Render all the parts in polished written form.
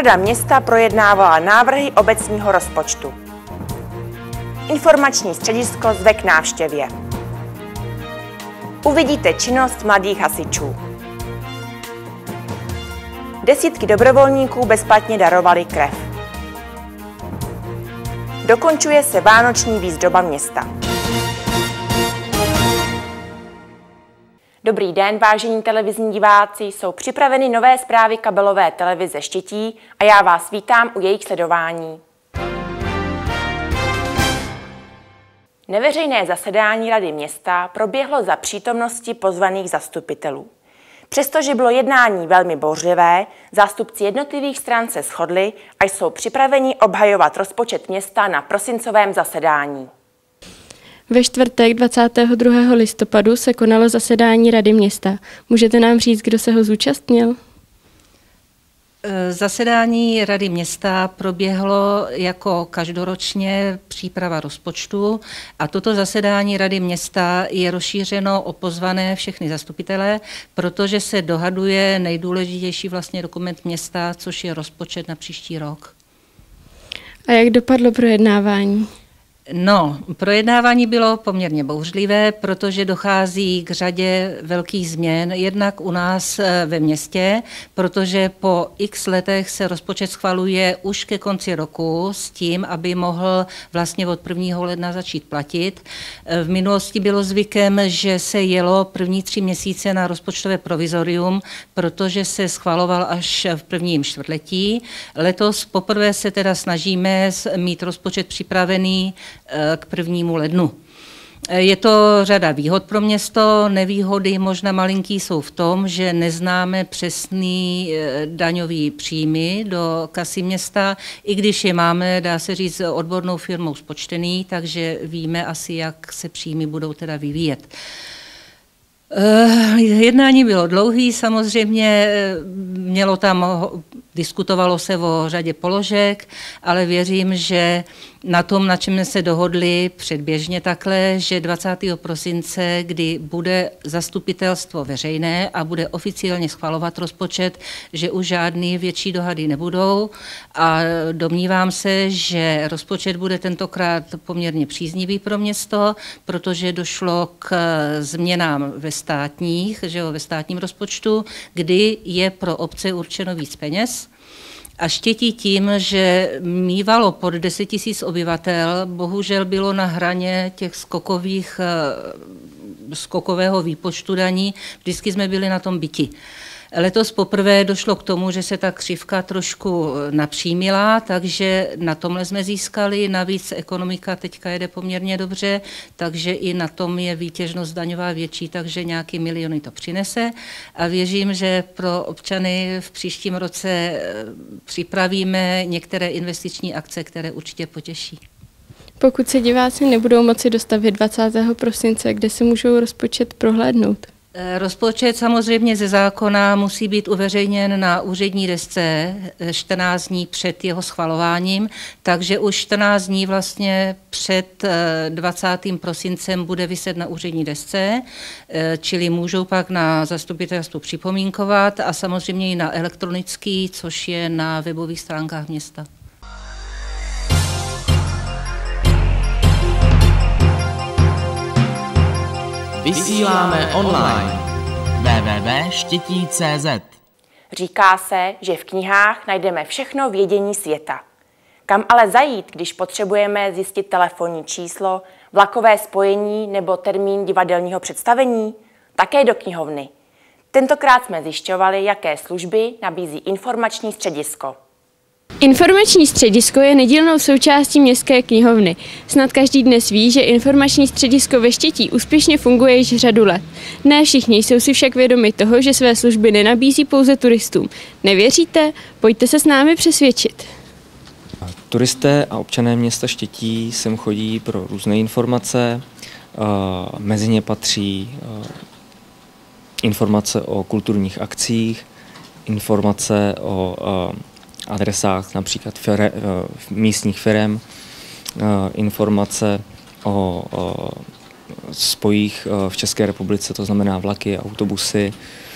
Rada města projednávala návrhy obecního rozpočtu. Informační středisko zve k návštěvě. Uvidíte činnost mladých hasičů. Desítky dobrovolníků bezplatně darovali krev. Dokončuje se vánoční výzdoba města. Dobrý den, vážení televizní diváci, jsou připraveny nové zprávy kabelové televize Štětí a já vás vítám u jejich sledování. Neveřejné zasedání Rady města proběhlo za přítomnosti pozvaných zastupitelů. Přestože bylo jednání velmi bouřlivé, zástupci jednotlivých stran se shodli a jsou připraveni obhajovat rozpočet města na prosincovém zasedání. Ve čtvrtek 22. listopadu se konalo zasedání Rady města. Můžete nám říct, kdo se ho zúčastnil? Zasedání Rady města proběhlo jako každoročně příprava rozpočtu a toto zasedání Rady města je rozšířeno o pozvané všechny zastupitelé, protože se dohaduje nejdůležitější vlastně dokument města, což je rozpočet na příští rok. A jak dopadlo projednávání? No, projednávání bylo poměrně bouřlivé, protože dochází k řadě velkých změn, jednak u nás ve městě, protože po x letech se rozpočet schvaluje už ke konci roku s tím, aby mohl vlastně od 1. ledna začít platit. V minulosti bylo zvykem, že se jelo první 3 měsíce na rozpočtové provizorium, protože se schvaloval až v prvním čtvrtletí. Letos poprvé se teda snažíme mít rozpočet připravený k 1. lednu. Je to řada výhod pro město, nevýhody možná malinký jsou v tom, že neznáme přesný daňový příjmy do kasy města, i když je máme, dá se říct, odbornou firmou spočtený, takže víme asi, jak se příjmy budou teda vyvíjet. Jednání bylo dlouhý, samozřejmě diskutovalo se o řadě položek, ale věřím, že na tom, na čem se dohodli předběžně takhle, že 20. prosince, kdy bude zastupitelstvo veřejné a bude oficiálně schvalovat rozpočet, že už žádný větší dohady nebudou a domnívám se, že rozpočet bude tentokrát poměrně příznivý pro město, protože došlo k změnám ve státním rozpočtu, kdy je pro obce určeno víc peněz. A Štětí tím, že mívalo pod 10 000 obyvatel, bohužel bylo na hraně těch skokového výpočtu daní, vždycky jsme byli na tom biti. Letos poprvé došlo k tomu, že se ta křivka trošku napřímila, takže na tomhle jsme získali. Navíc ekonomika teďka jede poměrně dobře, takže i na tom je výtěžnost daňová větší, takže nějaký miliony to přinese. A věřím, že pro občany v příštím roce připravíme některé investiční akce, které určitě potěší. Pokud se diváci nebudou moci dostavit 20. prosince, kde se můžou rozpočet prohlédnout? Rozpočet samozřejmě ze zákona musí být uveřejněn na úřední desce 14 dní před jeho schvalováním, takže už 14 dní vlastně před 20. prosincem bude viset na úřední desce, čili můžou pak na zastupitelstvu připomínkovat a samozřejmě i na elektronický, což je na webových stránkách města. Vysíláme online www.štětí.cz. Říká se, že v knihách najdeme všechno vědění světa. Kam ale zajít, když potřebujeme zjistit telefonní číslo, vlakové spojení nebo termín divadelního představení? Také do knihovny. Tentokrát jsme zjišťovali, jaké služby nabízí informační středisko. Informační středisko je nedílnou součástí městské knihovny. Snad každý dnes ví, že informační středisko ve Štětí úspěšně funguje již řadu let. Ne všichni jsou si však vědomi toho, že své služby nenabízí pouze turistům. Nevěříte? Pojďte se s námi přesvědčit. Turisté a občané města Štětí sem chodí pro různé informace. Mezi ně patří informace o kulturních akcích, informace o adresách například místních firem, informace o spojích v České republice, to znamená vlaky, autobusy,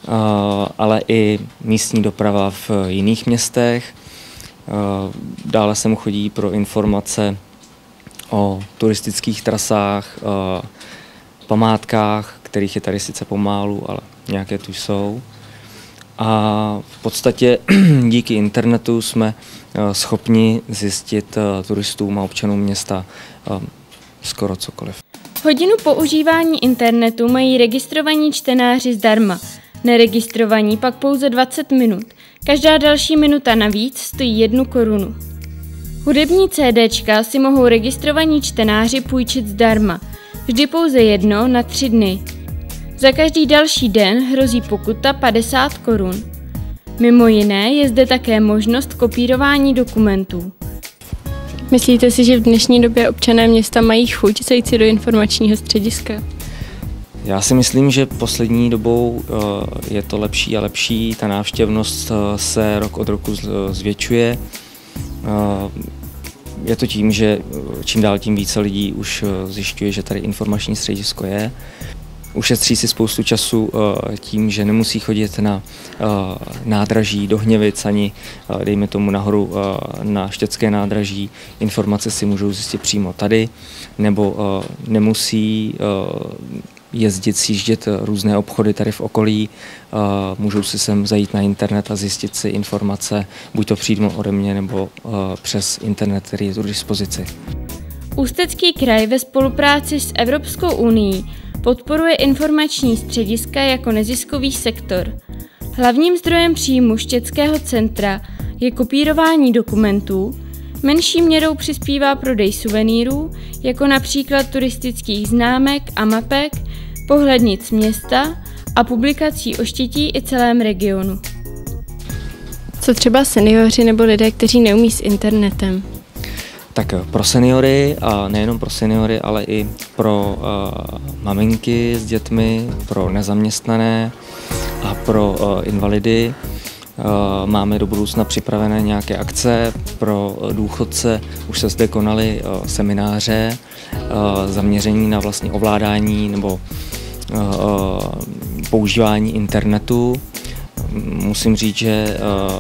ale i místní doprava v jiných městech. Dále sem chodí pro informace o turistických trasách, památkách, kterých je tady sice pomálu, ale nějaké tu jsou. A v podstatě díky internetu jsme schopni zjistit turistům a občanům města skoro cokoliv. Hodinu používání internetu mají registrovaní čtenáři zdarma, neregistrovaní pak pouze 20 minut. Každá další minuta navíc stojí 1 korunu. Hudební CDčka si mohou registrovaní čtenáři půjčit zdarma, vždy pouze jedno na 3 dny. Za každý další den hrozí pokuta 50 korun. Mimo jiné je zde také možnost kopírování dokumentů. Myslíte si, že v dnešní době občané města mají chuť zajít si do informačního střediska? Já si myslím, že poslední dobou je to lepší a lepší. Ta návštěvnost se rok od roku zvětšuje. Je to tím, že čím dál tím více lidí už zjišťuje, že tady informační středisko je. Ušetří si spoustu času tím, že nemusí chodit na nádraží do Hněvic ani, dejme tomu, nahoru na Štětské nádraží. Informace si můžou zjistit přímo tady, nebo nemusí sjíždět různé obchody tady v okolí. Můžou si sem zajít na internet a zjistit si informace, buď to přímo ode mě, nebo přes internet, který je tu k dispozici. Ústecký kraj ve spolupráci s Evropskou unií podporuje informační střediska jako neziskový sektor. Hlavním zdrojem příjmu Štětského centra je kopírování dokumentů, menší měrou přispívá prodej suvenýrů, jako například turistických známek a mapek, pohlednic města a publikací o Štětí i celém regionu. Co třeba seniori nebo lidé, kteří neumí s internetem? Tak pro seniory, a nejenom pro seniory, ale i pro maminky s dětmi, pro nezaměstnané a pro invalidy máme do budoucna připravené nějaké akce. Pro důchodce už se zde konaly semináře zaměření na vlastně ovládání nebo používání internetu. Musím říct, že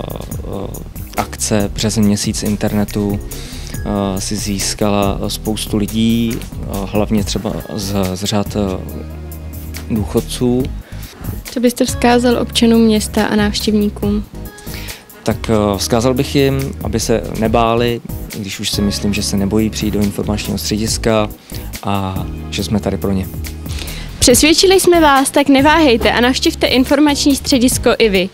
akce přes měsíc internetu si získala spoustu lidí, hlavně třeba z řad důchodců. Co byste vzkázal občanům města a návštěvníkům? Tak vzkázal bych jim, aby se nebáli, když už si myslím, že se nebojí přijít do informačního střediska a že jsme tady pro ně. Přesvědčili jsme vás, tak neváhejte a navštivte informační středisko i vy.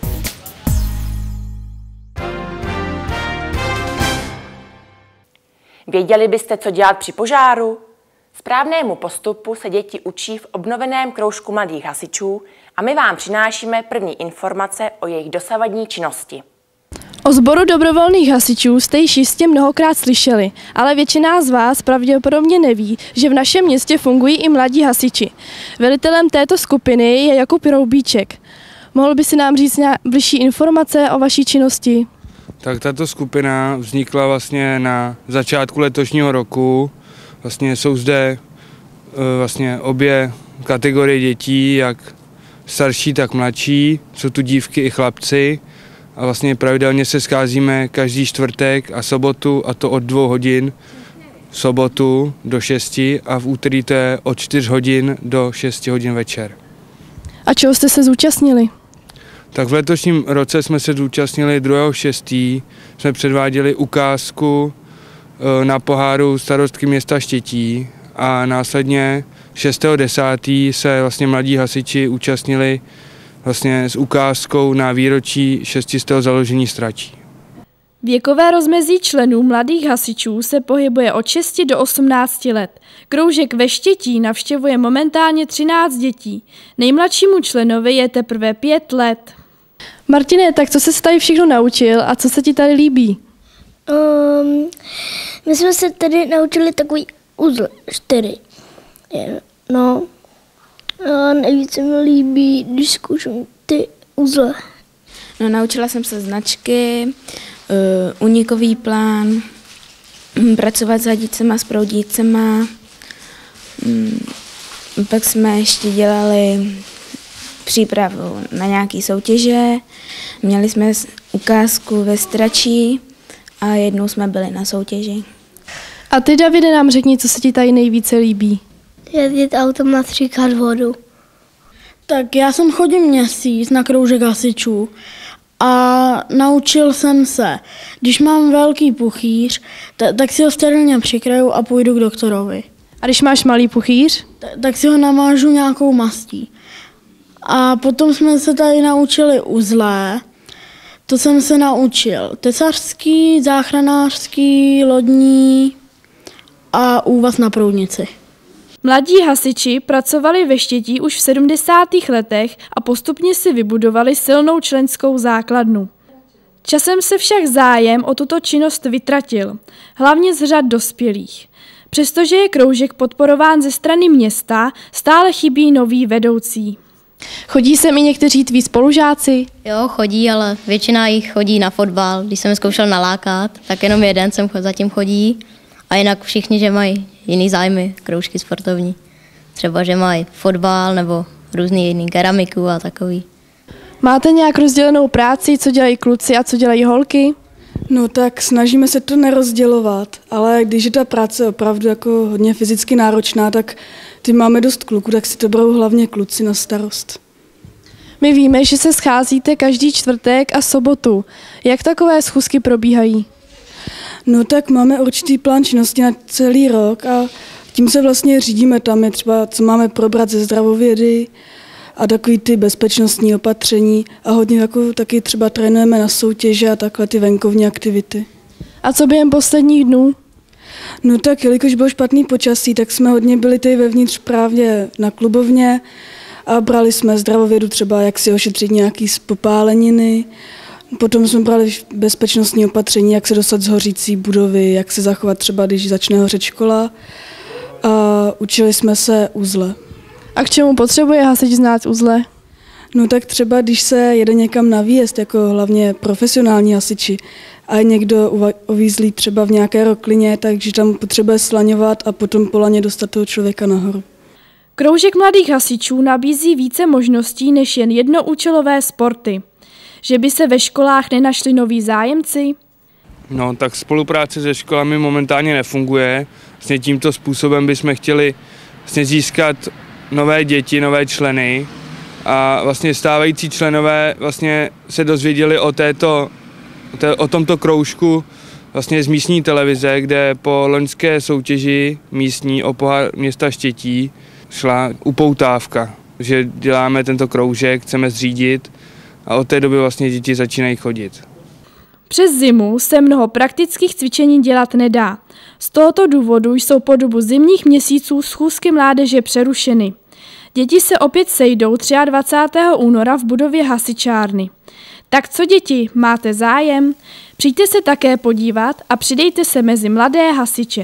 Věděli byste, co dělat při požáru? Správnému postupu se děti učí v obnoveném kroužku mladých hasičů a my vám přinášíme první informace o jejich dosavadní činnosti. O sboru dobrovolných hasičů jste již jistě mnohokrát slyšeli, ale většina z vás pravděpodobně neví, že v našem městě fungují i mladí hasiči. Velitelem této skupiny je Jakub Roubíček. Mohl by si nám říct bližší informace o vaší činnosti? Tak tato skupina vznikla vlastně na začátku letošního roku. Vlastně jsou zde vlastně obě kategorie dětí, jak starší, tak mladší. Jsou tu dívky i chlapci a vlastně pravidelně se scházíme každý čtvrtek a sobotu, a to od 2 hodin v sobotu do 6 a v úterý to je od 4 hodin do 6 hodin večer. A čeho jste se zúčastnili? Tak v letošním roce jsme se zúčastnili 2.6. Jsme předváděli ukázku na poháru starostky města Štětí a následně 6.10. se vlastně mladí hasiči účastnili vlastně s ukázkou na výročí 600. založení Stračí. Věkové rozmezí členů mladých hasičů se pohybuje od 6 do 18 let. Kroužek ve Štětí navštěvuje momentálně 13 dětí. Nejmladšímu členovi je teprve 5 let. Martine, tak co jsi tady všechno naučil a co se ti tady líbí? My jsme se tady naučili takový uzl 4. No, a nejvíc se mi líbí, když zkouším ty uzle. No, naučila jsem se značky, únikový plán, pracovat s hadicema, s proudícema. Pak jsme ještě dělali přípravu na nějaké soutěže, měli jsme ukázku ve Stračí a jednou jsme byli na soutěži. A ty, Davide, nám řekni, co se ti tady nejvíce líbí. Jezdit autem a stříkat vodu. Tak já jsem chodil měsíc na kroužek hasičů a naučil jsem se, když mám velký puchýř, tak si ho sterilně přikryju a půjdu k doktorovi. A když máš malý puchýř? Tak si ho namážu nějakou mastí. A potom jsme se tady naučili uzlé. To jsem se naučil tesařský, záchranářský, lodní a úvaz na proudnici. Mladí hasiči pracovali ve Štětí už v 70. letech a postupně si vybudovali silnou členskou základnu. Časem se však zájem o tuto činnost vytratil, hlavně z řad dospělých. Přestože je kroužek podporován ze strany města, stále chybí noví vedoucí. Chodí sem i někteří tví spolužáci? Jo, chodí, ale většina jich chodí na fotbal. Když jsem zkoušel nalákat, tak jenom jeden sem zatím chodí. A jinak všichni, že mají jiný zájmy, kroužky sportovní. Třeba, že mají fotbal nebo různý jiný keramiku a takový. Máte nějak rozdělenou práci, co dělají kluci a co dělají holky? No tak snažíme se to nerozdělovat, ale když je ta práce opravdu jako hodně fyzicky náročná, tak ty máme dost kluků, tak si to berou hlavně kluci na starost. My víme, že se scházíte každý čtvrtek a sobotu. Jak takové schůzky probíhají? No tak máme určitý plán činnosti na celý rok a tím se vlastně řídíme. Tam je třeba, co máme probrat ze zdravovědy a takový ty bezpečnostní opatření a hodně jako, taky třeba trénujeme na soutěže a takhle ty venkovní aktivity. A co během posledních dnů? No tak, jelikož bylo špatný počasí, tak jsme hodně byli tady vevnitř právě na klubovně a brali jsme zdravovědu třeba, jak si ošetřit nějaký popáleniny. Potom jsme brali bezpečnostní opatření, jak se dostat z hořící budovy, jak se zachovat třeba, když začne hořet škola. A učili jsme se uzle. A k čemu potřebuje hasič znát uzle? No tak třeba, když se jede někam na výjezd, jako hlavně profesionální hasiči, a někdo uvízlý třeba v nějaké roklině, takže tam potřebuje slaňovat a potom po laně dostat toho člověka nahoru. Kroužek mladých hasičů nabízí více možností než jen jednoúčelové sporty. Že by se ve školách nenašli noví zájemci? No tak spolupráce se školami momentálně nefunguje. Vlastně tímto způsobem bychom chtěli vlastně získat nové děti, nové členy a vlastně stávající členové vlastně se dozvěděli o tomto kroužku vlastně z místní televize, kde po loňské soutěži místní o pohár města Štětí šla upoutávka, že děláme tento kroužek, chceme zřídit a od té doby vlastně děti začínají chodit. Přes zimu se mnoho praktických cvičení dělat nedá. Z tohoto důvodu jsou po dobu zimních měsíců schůzky mládeže přerušeny. Děti se opět sejdou 23. února v budově hasičárny. Tak co děti, máte zájem? Přijďte se také podívat a přidejte se mezi mladé hasiče.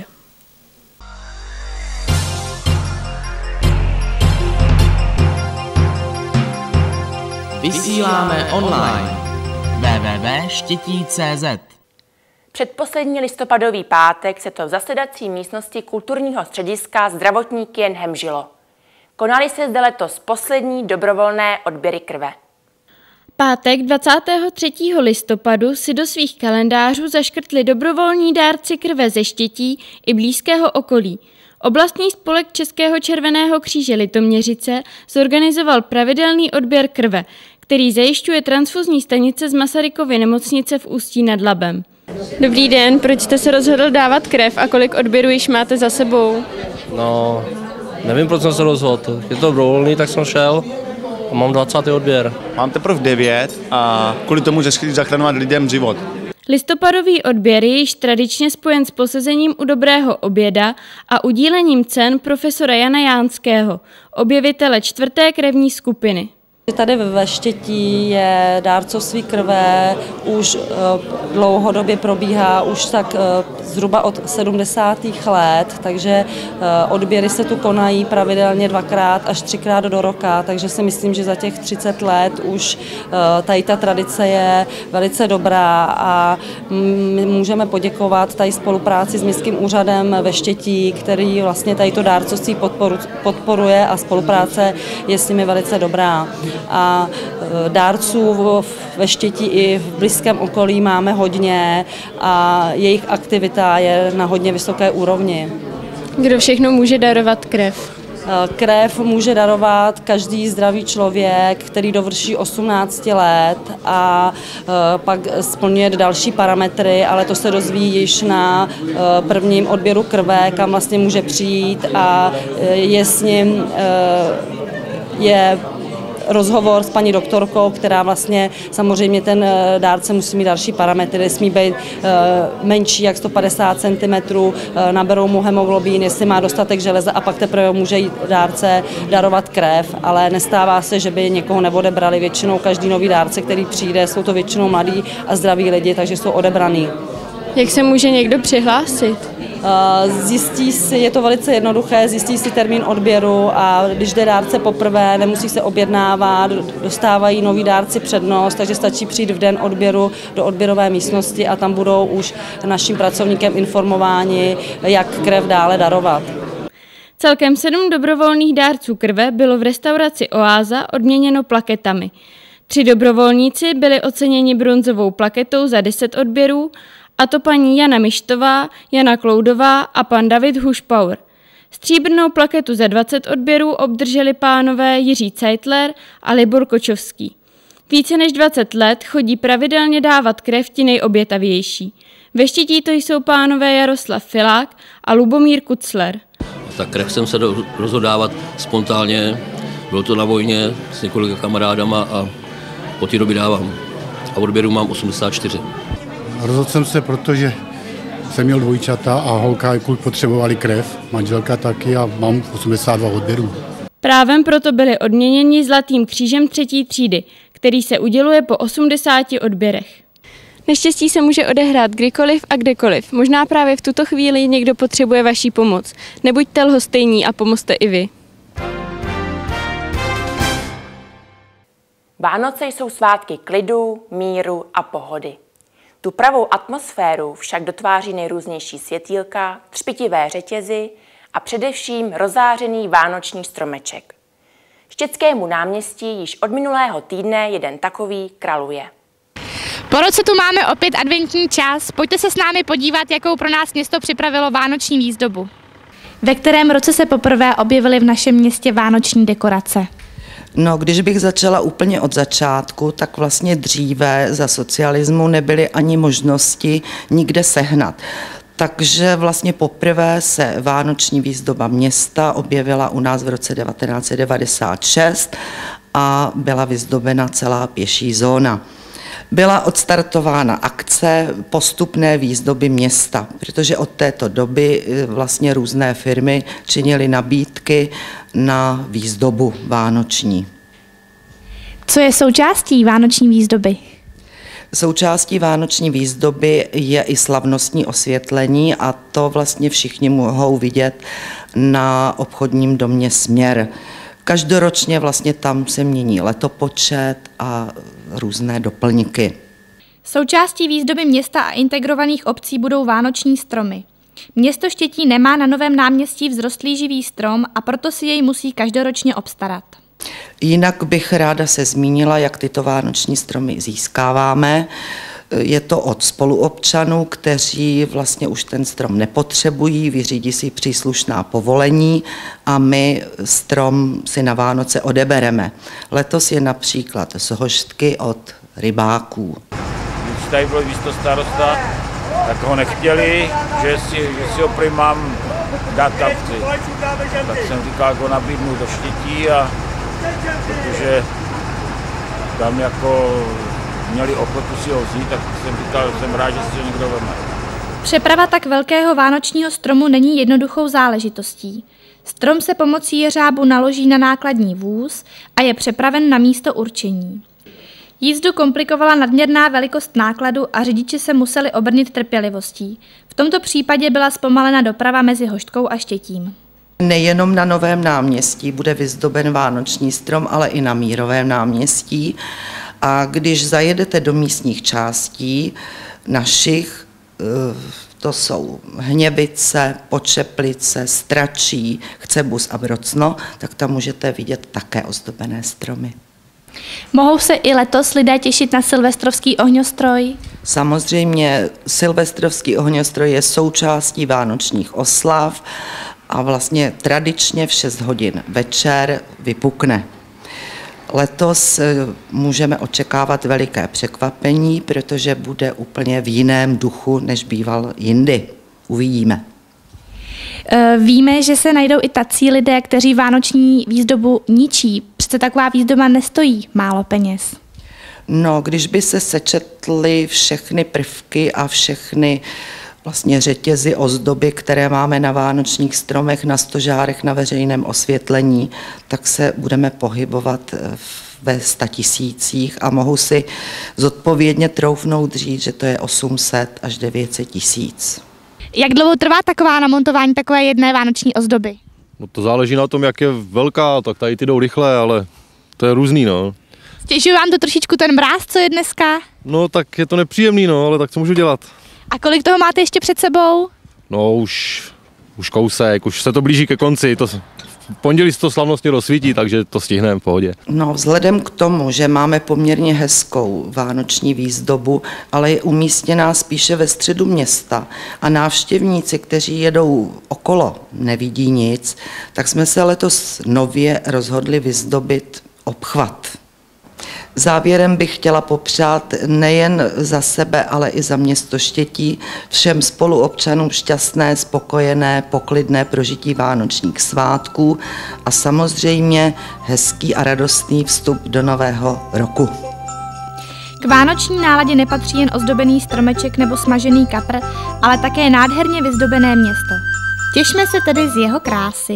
Vysíláme online. www.štětí.cz. Předposlední listopadový pátek se to v zasedací místnosti kulturního střediska Zdravotníky jen hemžilo. Konaly se zde letos poslední dobrovolné odběry krve. Pátek 23. listopadu si do svých kalendářů zaškrtli dobrovolní dárci krve ze Štětí i blízkého okolí. Oblastní spolek Českého červeného kříže Litoměřice zorganizoval pravidelný odběr krve, který zajišťuje transfuzní stanice z Masarykovy nemocnice v Ústí nad Labem. Dobrý den, proč jste se rozhodl dávat krev a kolik odběrů již máte za sebou? No, nevím, proč jsem se rozhodl. Je to dobrovolný, tak jsem šel a mám 20. odběr. Mám teprve 9 a kvůli tomu, že chci zachraňovat lidem život. Listopadový odběr je již tradičně spojen s posezením u dobrého oběda a udílením cen profesora Jana Jánského, objevitele 4. krevní skupiny. Tady ve Štětí je dárcovství krve, už dlouhodobě probíhá už tak zhruba od 70. let, takže odběry se tu konají pravidelně 2x až 3x do roka, takže si myslím, že za těch 30 let už tady ta tradice je velice dobrá a můžeme poděkovat tady spolupráci s Městským úřadem ve Štětí, který vlastně tady to dárcovství podporuje a spolupráce je s nimi velice dobrá. a dárců ve Štětí i v blízkém okolí máme hodně a jejich aktivita je na hodně vysoké úrovni. Kdo všechno může darovat krev? Krev může darovat každý zdravý člověk, který dovrší 18 let a pak splňuje další parametry, ale to se dozví již na prvním odběru krve, kam vlastně může přijít a je s ním rozhovor s paní doktorkou, která vlastně samozřejmě ten dárce musí mít další parametry, nesmí být menší jak 150 cm, naberou mu hemoglobin, jestli má dostatek železa a pak teprve může jít dárce darovat krev, ale nestává se, že by někoho neodebrali. Většinou každý nový dárce, který přijde, jsou to většinou mladí a zdraví lidi, takže jsou odebraný. Jak se může někdo přihlásit? Zjistí si, je to velice jednoduché, zjistí si termín odběru a když jde dárce poprvé, nemusí se objednávat, dostávají noví dárci přednost, takže stačí přijít v den odběru do odběrové místnosti a tam budou už naším pracovníkem informováni, jak krev dále darovat. Celkem 7 dobrovolných dárců krve bylo v restauraci Oáza odměněno plaketami. 3 dobrovolníci byli oceněni bronzovou plaketou za 10 odběrů, a to paní Jana Mištová, Jana Kloudová a pan David Hušpauer. Stříbrnou plaketu za 20 odběrů obdrželi pánové Jiří Zeitler a Libor Kočovský. Více než 20 let chodí pravidelně dávat krev ti nejobětavější. Ve Štětí to jsou pánové Jaroslav Filák a Lubomír Kucler. Tak krev jsem se rozhodl dávat spontánně, bylo to na vojně s několika kamarádama a po té době dávám. A odběru mám 84. Rozhodl jsem se, protože jsem měl dvojčata a holka i kluk potřebovali krev, manželka taky a mám 82 odběrů. Právem proto byli odměněni Zlatým křížem 3. třídy, který se uděluje po 80 odběrech. Neštěstí se může odehrát kdykoliv a kdekoliv. Možná právě v tuto chvíli někdo potřebuje vaší pomoc. Nebuďte lhostejní a pomozte i vy. Vánoce jsou svátky klidu, míru a pohody. Tu pravou atmosféru však dotváří nejrůznější světýlka, třpitivé řetězy a především rozářený vánoční stromeček. Štětskému náměstí již od minulého týdne jeden takový kraluje. Po roce tu máme opět adventní čas. Pojďte se s námi podívat, jakou pro nás město připravilo vánoční výzdobu. Ve kterém roce se poprvé objevily v našem městě vánoční dekorace? No, když bych začala úplně od začátku, tak vlastně dříve za socialismu nebyly ani možnosti nikde sehnat. Takže vlastně poprvé se vánoční výzdoba města objevila u nás v roce 1996 a byla vyzdobena celá pěší zóna. Byla odstartována akce postupné výzdoby města, protože od této doby vlastně různé firmy činily nabídky na výzdobu vánoční. Co je součástí vánoční výzdoby? Součástí vánoční výzdoby je i slavnostní osvětlení a to vlastně všichni mohou vidět na obchodním domě Směr. Každoročně vlastně tam se mění letopočet a různé doplňky. Součástí výzdoby města a integrovaných obcí budou vánoční stromy. Město Štětí nemá na Novém náměstí vzrostlý živý strom a proto si jej musí každoročně obstarat. Jinak bych ráda se zmínila, jak tyto vánoční stromy získáváme. Je to od spoluobčanů, kteří vlastně už ten strom nepotřebují, vyřídí si příslušná povolení a my strom si na Vánoce odebereme. Letos je například z Hoštky od rybáků. Když tady byl místostarosta, tak ho nechtěli, že si ho prý mám dát kapci. Tak jsem říkal, že ho nabídnu do Štětí, a protože tam jako měli ochotu si ho vzít, tak jsem říkal, že jsem rád, že si ho někdo veme. Přeprava tak velkého vánočního stromu není jednoduchou záležitostí. Strom se pomocí jeřábu naloží na nákladní vůz a je přepraven na místo určení. Jízdu komplikovala nadměrná velikost nákladu a řidiči se museli obrnit trpělivostí. V tomto případě byla zpomalena doprava mezi Hoštkou a Štětím. Nejenom na Novém náměstí bude vyzdoben vánoční strom, ale i na Mírovém náměstí. A když zajedete do místních částí našich, to jsou Hněbice, Počeplice, Stračí, Chcebus a Brocno, tak tam můžete vidět také ozdobené stromy. Mohou se i letos lidé těšit na silvestrovský ohňostroj? Samozřejmě silvestrovský ohňostroj je součástí vánočních oslav a vlastně tradičně v 6 hodin večer vypukne. Letos můžeme očekávat veliké překvapení, protože bude úplně v jiném duchu, než býval jindy. Uvidíme. Víme, že se najdou i tací lidé, kteří vánoční výzdobu ničí. Přece taková výzdoba nestojí málo peněz. No, když by se sečetly všechny prvky a všechny vlastně řetězy, ozdoby, které máme na vánočních stromech, na stožárech, na veřejném osvětlení, tak se budeme pohybovat ve 100 000 a mohu si zodpovědně troufnout říct, že to je 800 až 900 000. Jak dlouho trvá taková namontování takové jedné vánoční ozdoby? No to záleží na tom, jak je velká, tak tady ty jdou rychle, ale to je různý, no. Stěžuje vám to trošičku ten mráz, co je dneska? No tak je to nepříjemný, no, ale tak co můžu dělat? A kolik toho máte ještě před sebou? No už kousek, už se to blíží ke konci, v pondělí se to slavnostně rozsvítí, takže to stihneme v pohodě. No, vzhledem k tomu, že máme poměrně hezkou vánoční výzdobu, ale je umístěná spíše ve středu města a návštěvníci, kteří jedou okolo, nevidí nic, tak jsme se letos nově rozhodli vyzdobit obchvat. Závěrem bych chtěla popřát nejen za sebe, ale i za město Štětí všem spoluobčanům šťastné, spokojené, poklidné prožití vánočních svátků a samozřejmě hezký a radostný vstup do nového roku. K vánoční náladě nepatří jen ozdobený stromeček nebo smažený kapr, ale také nádherně vyzdobené město. Těšme se tedy z jeho krásy.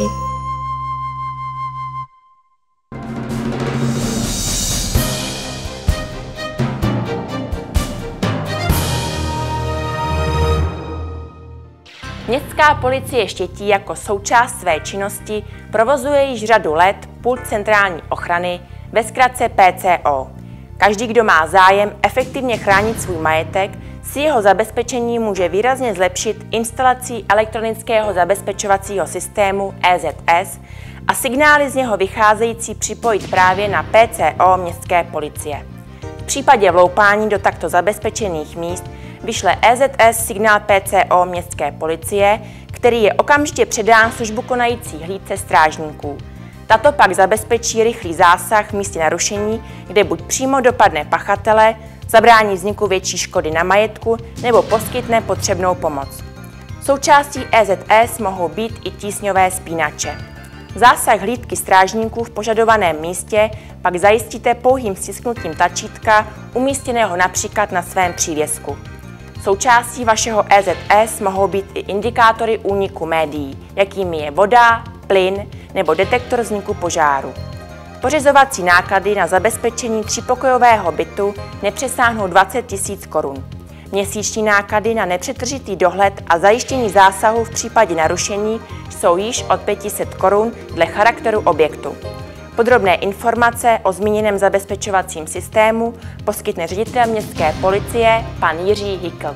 Městská policie Štětí jako součást své činnosti provozuje již řadu let pult centrální ochrany, ve zkratce PCO. Každý, kdo má zájem efektivně chránit svůj majetek, si jeho zabezpečení může výrazně zlepšit instalací elektronického zabezpečovacího systému EZS a signály z něho vycházející připojit právě na PCO městské policie. V případě vloupání do takto zabezpečených míst vyšle EZS signál PCO městské policie, který je okamžitě předán službu konající hlídce strážníků. Tato pak zabezpečí rychlý zásah v místě narušení, kde buď přímo dopadne pachatele, zabrání vzniku větší škody na majetku nebo poskytne potřebnou pomoc. Součástí EZS mohou být i tísňové spínače. Zásah hlídky strážníků v požadovaném místě pak zajistíte pouhým stisknutím tlačítka umístěného například na svém přívěsku. Součástí vašeho EZS mohou být i indikátory úniku médií, jakými je voda, plyn nebo detektor vzniku požáru. Pořizovací náklady na zabezpečení třípokojového bytu nepřesáhnou 20 000 korun. Měsíční náklady na nepřetržitý dohled a zajištění zásahu v případě narušení jsou již od 500 korun dle charakteru objektu. Podrobné informace o zmíněném zabezpečovacím systému poskytne ředitel městské policie pan Jiří Hykl.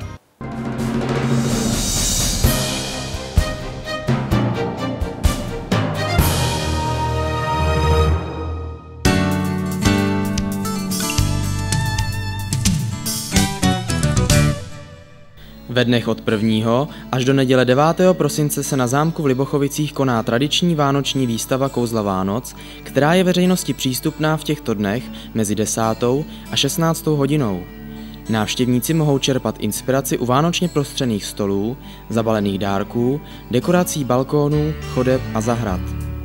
Ve dnech od 1. až do neděle 9. prosince se na zámku v Libochovicích koná tradiční vánoční výstava Kouzla Vánoc, která je veřejnosti přístupná v těchto dnech mezi 10. a 16. hodinou. Návštěvníci mohou čerpat inspiraci u vánočně prostřených stolů, zabalených dárků, dekorací balkónů, chodeb a zahrad.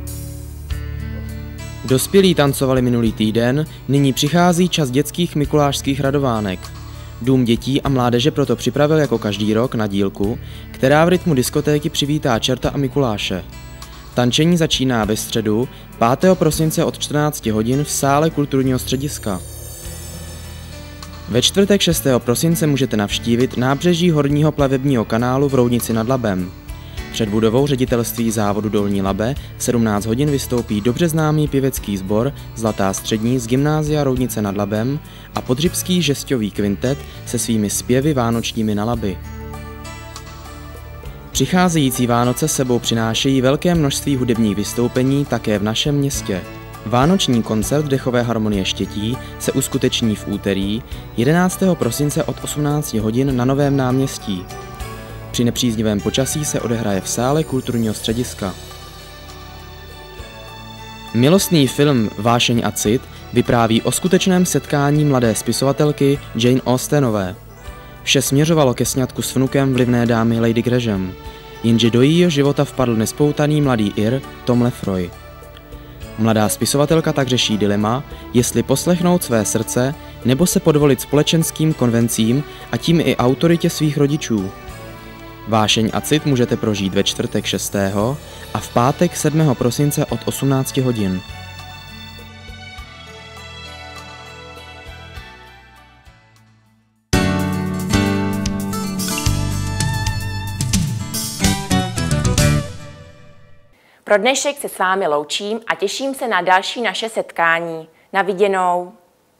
Dospělí tancovali minulý týden, nyní přichází čas dětských mikulášských radovánek. Dům dětí a mládeže proto připravil jako každý rok na dílku, která v rytmu diskotéky přivítá čerta a Mikuláše. Tančení začíná ve středu 5. prosince od 14 hodin v sále kulturního střediska. Ve čtvrtek 6. prosince můžete navštívit nábřeží Horního plavebního kanálu v Roudnici nad Labem. Před budovou ředitelství závodu Dolní Labe v 17 hodin vystoupí dobře známý pěvecký sbor Zlatá střední z Gymnázia Roudnice nad Labem a podřibský žesťový kvintet se svými zpěvy vánočními na Labi. Přicházející Vánoce s sebou přinášejí velké množství hudebních vystoupení také v našem městě. Vánoční koncert Dechové harmonie Štětí se uskuteční v úterý 11. prosince od 18 hodin na Novém náměstí. Při nepříznivém počasí se odehraje v sále kulturního střediska. Milostný film Vášeň a cit vypráví o skutečném setkání mladé spisovatelky Jane Austenové. Vše směřovalo ke sňatku s vnukem vlivné dámy Lady Gresham, jenže do jejího života vpadl nespoutaný mladý Ir Tom Lefroy. Mladá spisovatelka tak řeší dilema, jestli poslechnout své srdce nebo se podvolit společenským konvencím a tím i autoritě svých rodičů. Vášeň a cit můžete prožít ve čtvrtek 6. a v pátek 7. prosince od 18 hodin. Pro dnešek se s vámi loučím a těším se na další naše setkání. Na viděnou.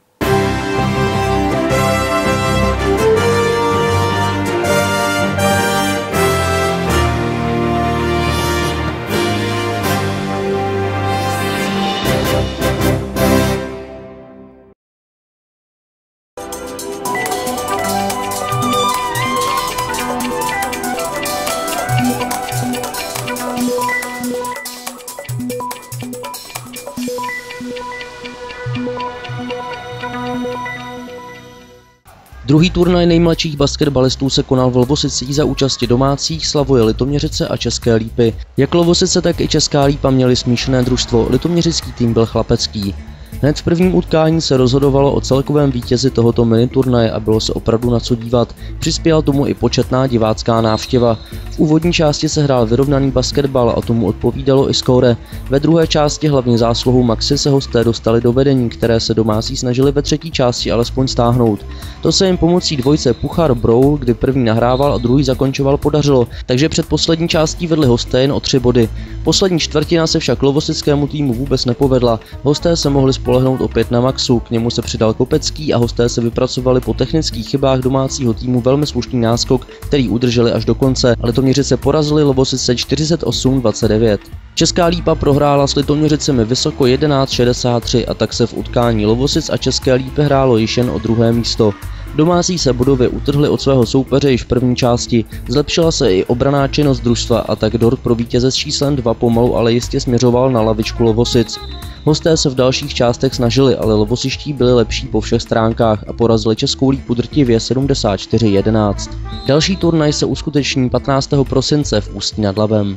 Druhý turnaj nejmladších basketbalistů se konal v Lovosicích za účasti domácích Slavoje Litoměřice a České Lípy. Jak Lovosice, tak i Česká Lípa měli smíšené družstvo, litoměřický tým byl chlapecký. Hned v prvním utkání se rozhodovalo o celkovém vítězi tohoto miniturnaje a bylo se opravdu na co dívat. Přispěla tomu i početná divácká návštěva. V úvodní části se hrál vyrovnaný basketbal a tomu odpovídalo i skóre. Ve druhé části hlavně zásluhou Maxi se hosté dostali do vedení, které se domácí snažili ve třetí části alespoň stáhnout. To se jim pomocí dvojce Puchar-Broul, kdy první nahrával a druhý zakončoval, podařilo, takže před poslední částí vedli hosté jen o 3 body. Poslední čtvrtina se však lovosickému týmu vůbec nepovedla. Hosté se mohli spolehnout opět na Maxu, k němu se přidal Kopecký a hosté se vypracovali po technických chybách domácího týmu velmi slušný náskok, který udrželi až do konce, ale Litoměřice porazili Lovosice 48-29. Česká Lípa prohrála s Litoměřicemi vysoko 11-63 a tak se v utkání Lovosic a České Lípy hrálo již jen o druhé místo. Domácí se bodově utrhli od svého soupeře již v první části, zlepšila se i obranná činnost družstva a tak dort pro vítěze s číslem 2 pomalu ale jistě směřoval na lavičku Lovosic. Hosté se v dalších částech snažili, ale lovosiští byli lepší po všech stránkách a porazili Českou Lípu drtivě 74-11. Další turnaj se uskuteční 15. prosince v Ústí nad Labem.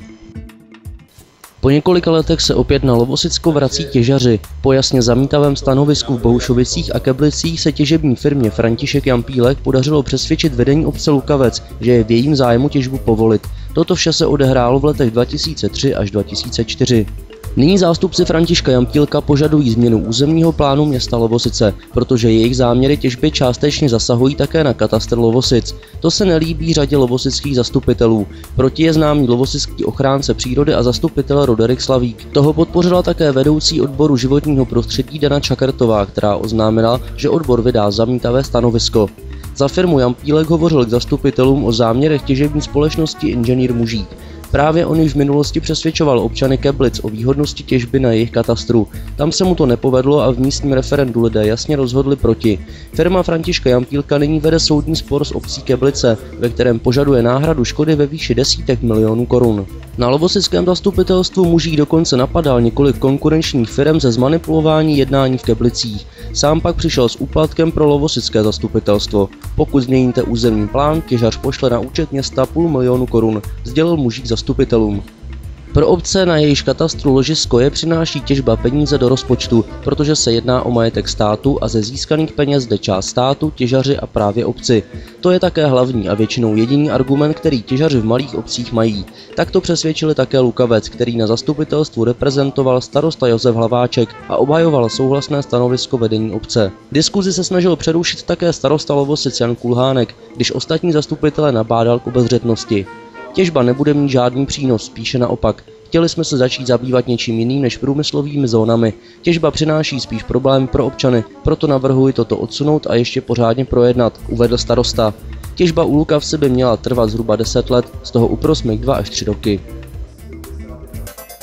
Po několika letech se opět na Lovosicko vrací těžaři. Po jasně zamítavém stanovisku v Bohušovicích a Keblicích se těžební firmě František Jampílek podařilo přesvědčit vedení obce Lukavec, že je v jejím zájmu těžbu povolit. Toto vše se odehrálo v letech 2003 až 2004. Nyní zástupci Františka Jampílka požadují změnu územního plánu města Lovosice, protože jejich záměry těžby částečně zasahují také na katastr Lovosic. To se nelíbí řadě lovosických zastupitelů. Proti je známý lovosický ochránce přírody a zastupitel Roderick Slavík. Toho podpořila také vedoucí odboru životního prostředí Dana Čakertová, která oznámila, že odbor vydá zamítavé stanovisko. Za firmu Jampílek hovořil k zastupitelům o záměrech těžební společnosti inženýr Mužík. Právě on již v minulosti přesvědčoval občany Keblic o výhodnosti těžby na jejich katastru. Tam se mu to nepovedlo a v místním referendu lidé jasně rozhodli proti. Firma Františka Jampílka nyní vede soudní spor s obcí Keblice, ve kterém požaduje náhradu škody ve výši desítek milionů korun. Na lovosickém zastupitelstvu Mužík dokonce napadal několik konkurenčních firem ze zmanipulování jednání v Keblicích. Sám pak přišel s úplatkem pro lovosické zastupitelstvo. Pokud změníte územní plán, těžař pošle na účet města 500 000 korun, sdělil Mužík zastupitelům. Pro obce, na jejíž katastru ložisko je, přináší těžba peníze do rozpočtu, protože se jedná o majetek státu a ze získaných peněz jde část státu, těžaři a právě obci. To je také hlavní a většinou jediný argument, který těžaři v malých obcích mají. Tak to přesvědčili také Lukavec, který na zastupitelstvu reprezentoval starosta Josef Hlaváček a obhajoval souhlasné stanovisko vedení obce. Diskuzi se snažil přerušit také starosta Lovosic Jan Kulhánek, když ostatní zastupitelé nabádal k obezřetnosti. Těžba nebude mít žádný přínos, spíše naopak. Chtěli jsme se začít zabývat něčím jiným než průmyslovými zónami. Těžba přináší spíš problém pro občany, proto navrhuji toto odsunout a ještě pořádně projednat, uvedl starosta. Těžba u Lukavce by měla trvat zhruba 10 let, z toho uprosmyk 2 až 3 roky.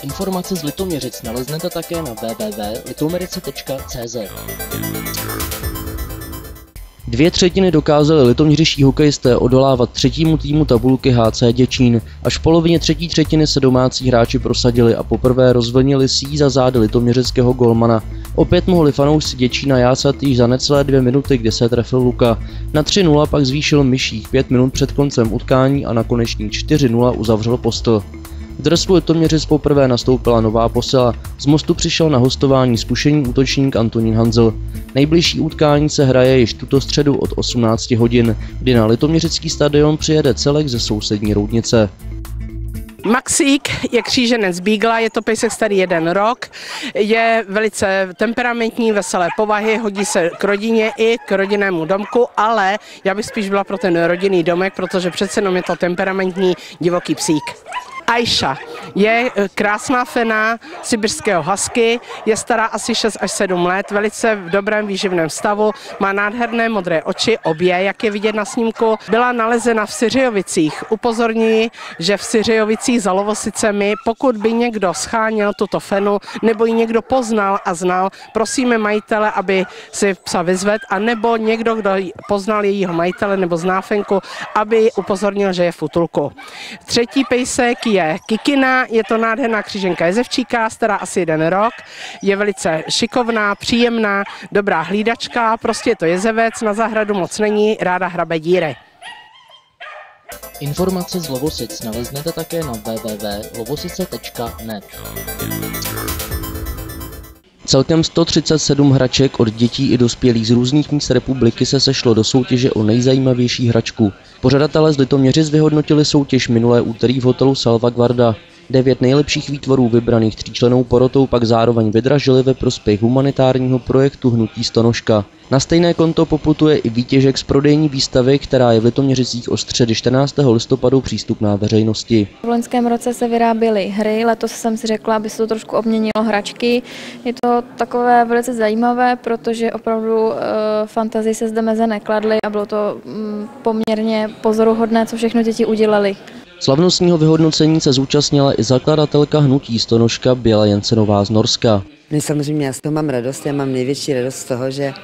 Informace z Litoměřic naleznete také na www.litomerice.cz. 2/3 dokázali litoměřiští hokejisté odolávat třetímu týmu tabulky HC Děčín. Až v polovině třetí třetiny se domácí hráči prosadili a poprvé rozvlnili síť za zády litoměřického golmana. Opět mohli fanoušci Děčína jásat již za necelé 2 minuty, kdy se trefil Luka. Na 3-0 pak zvýšil Myších 5 minut před koncem utkání a na koneční 4-0 uzavřel Postl. V dreslu Litoměřic poprvé nastoupila nová posila. Z Mostu přišel na hostování zkušený útočník Antonín Hanzel. Nejbližší utkání se hraje již tuto středu od 18 hodin, kdy na litoměřický stadion přijede celek ze sousední Roudnice. Maxík je kříženec Beagla, je to pejsek starý 1 rok, je velice temperamentní, veselé povahy, hodí se k rodině i k rodinnému domku, ale já bych spíš byla pro ten rodinný domek, protože přece jenom je to temperamentní divoký psík. Aisha je krásná fena sibirského husky, je stará asi 6 až 7 let, velice v dobrém výživném stavu, má nádherné modré oči, obě, jak je vidět na snímku. Byla nalezena v Syřijovicích. Upozorňuji, že v Syřijovicích za Lovosicemi, pokud by někdo scháněl tuto fenu nebo ji někdo poznal a znal, prosíme majitele, aby si psa vyzvedl, a nebo někdo, kdo poznal jejího majitele nebo zná fenku, aby upozornil, že je v útulku. Třetí pejsek je Kikina, je to nádherná kříženka jezevčíka, stará asi 1 rok, je velice šikovná, příjemná, dobrá hlídačka, prostě je to jezevec, na zahradu moc není, ráda hrabe díry. Informace z Lovosic naleznete také na www.lovosice.net. Celkem 137 hraček od dětí i dospělých z různých míst republiky se sešlo do soutěže o nejzajímavější hračku. Pořadatelé z Litoměřic vyhodnotili soutěž minulé úterý v hotelu Salvaguarda. 9 nejlepších výtvorů vybraných 3člennou porotou pak zároveň vydražili ve prospěch humanitárního projektu Hnutí Stonožka. Na stejné konto poputuje i výtěžek z prodejní výstavy, která je v Litoměřicích od středy 14. listopadu přístupná veřejnosti. V loňském roce se vyráběly hry, letos jsem si řekla, aby se to trošku obměnilo hračky. Je to takové velice zajímavé, protože opravdu fantazii se zde meze nekladly a bylo to poměrně pozoruhodné, co všechno děti udělali. Slavnostního vyhodnocení se zúčastnila i zakladatelka Hnutí Stonožka Běla Jensenová z Norska. Samozřejmě já z toho mám radost, já mám největší radost z toho, že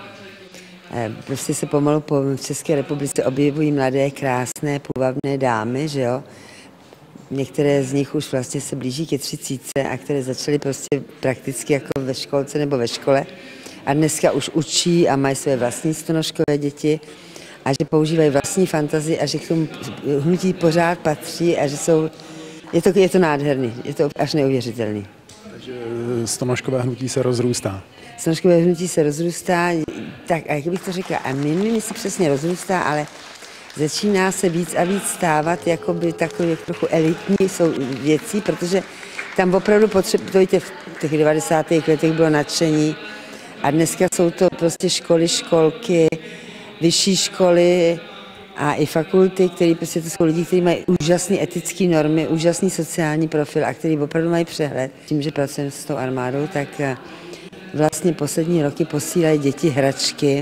prostě se pomalu v České republice objevují mladé, krásné, půvabné dámy, že jo. Některé z nich už vlastně se blíží ke 30 a které začaly prostě prakticky jako ve školce nebo ve škole a dneska už učí a mají své vlastní stonožkové děti a že používají vlastní fantazii a že k tomu hnutí pořád patří a že jsou, je to nádherný, je to až neuvěřitelný. Takže stonožkové hnutí se rozrůstá. Stonožkové hnutí se rozrůstá, tak a jak bych to řekla, a nevím, se přesně rozrůstá, ale začíná se víc a víc stávat jakoby takové trochu elitní jsou věcí, protože tam opravdu potřebujete v těch 90. letech bylo nadšení a dneska jsou to prostě školy, školky, vyšší školy a i fakulty, které prostě to jsou lidi, kteří mají úžasné etické normy, úžasný sociální profil a kteří opravdu mají přehled. Tím, že pracujeme s tou armádou, tak vlastně poslední roky posílají děti hračky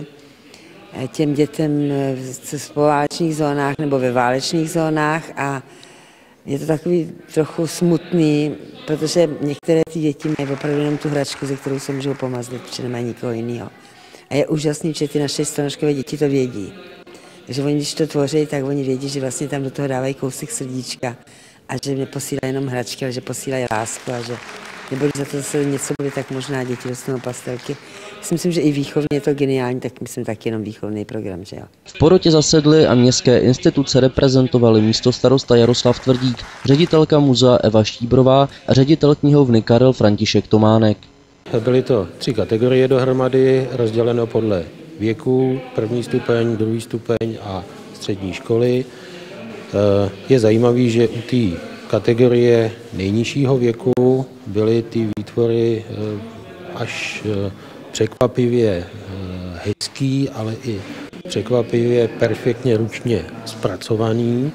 těm dětem v poválečných zónách nebo ve válečných zónách a je to takový trochu smutný, protože některé ty děti mají opravdu jenom tu hračku, ze kterou se můžou pomazlit, protože nemají nikoho jiného. A je úžasný, že ty naše stonožkové děti to vědí. Takže oni, když to tvoří, tak oni vědí, že vlastně tam do toho dávají kousek srdíčka a že neposílají jenom hračky, ale že posílají lásku a že nebo když za to zase něco bude, tak možná děti dostanou pastelky. Myslím, že i výchovně je to geniální, tak myslím taky jenom výchovný program, že jo. V porotě zasedly a městské instituce reprezentovaly místostarosta Jaroslav Tvrdík, ředitelka muzea Eva Štíbrová a ředitel knihovny Karel František Tománek. Byly to 3 kategorie dohromady, rozděleno podle věku, 1. stupeň, 2. stupeň a střední školy. Je zajímavý, že u té kategorie nejnižšího věku byly ty výtvory až překvapivě hezký, ale i překvapivě perfektně ručně zpracovaný.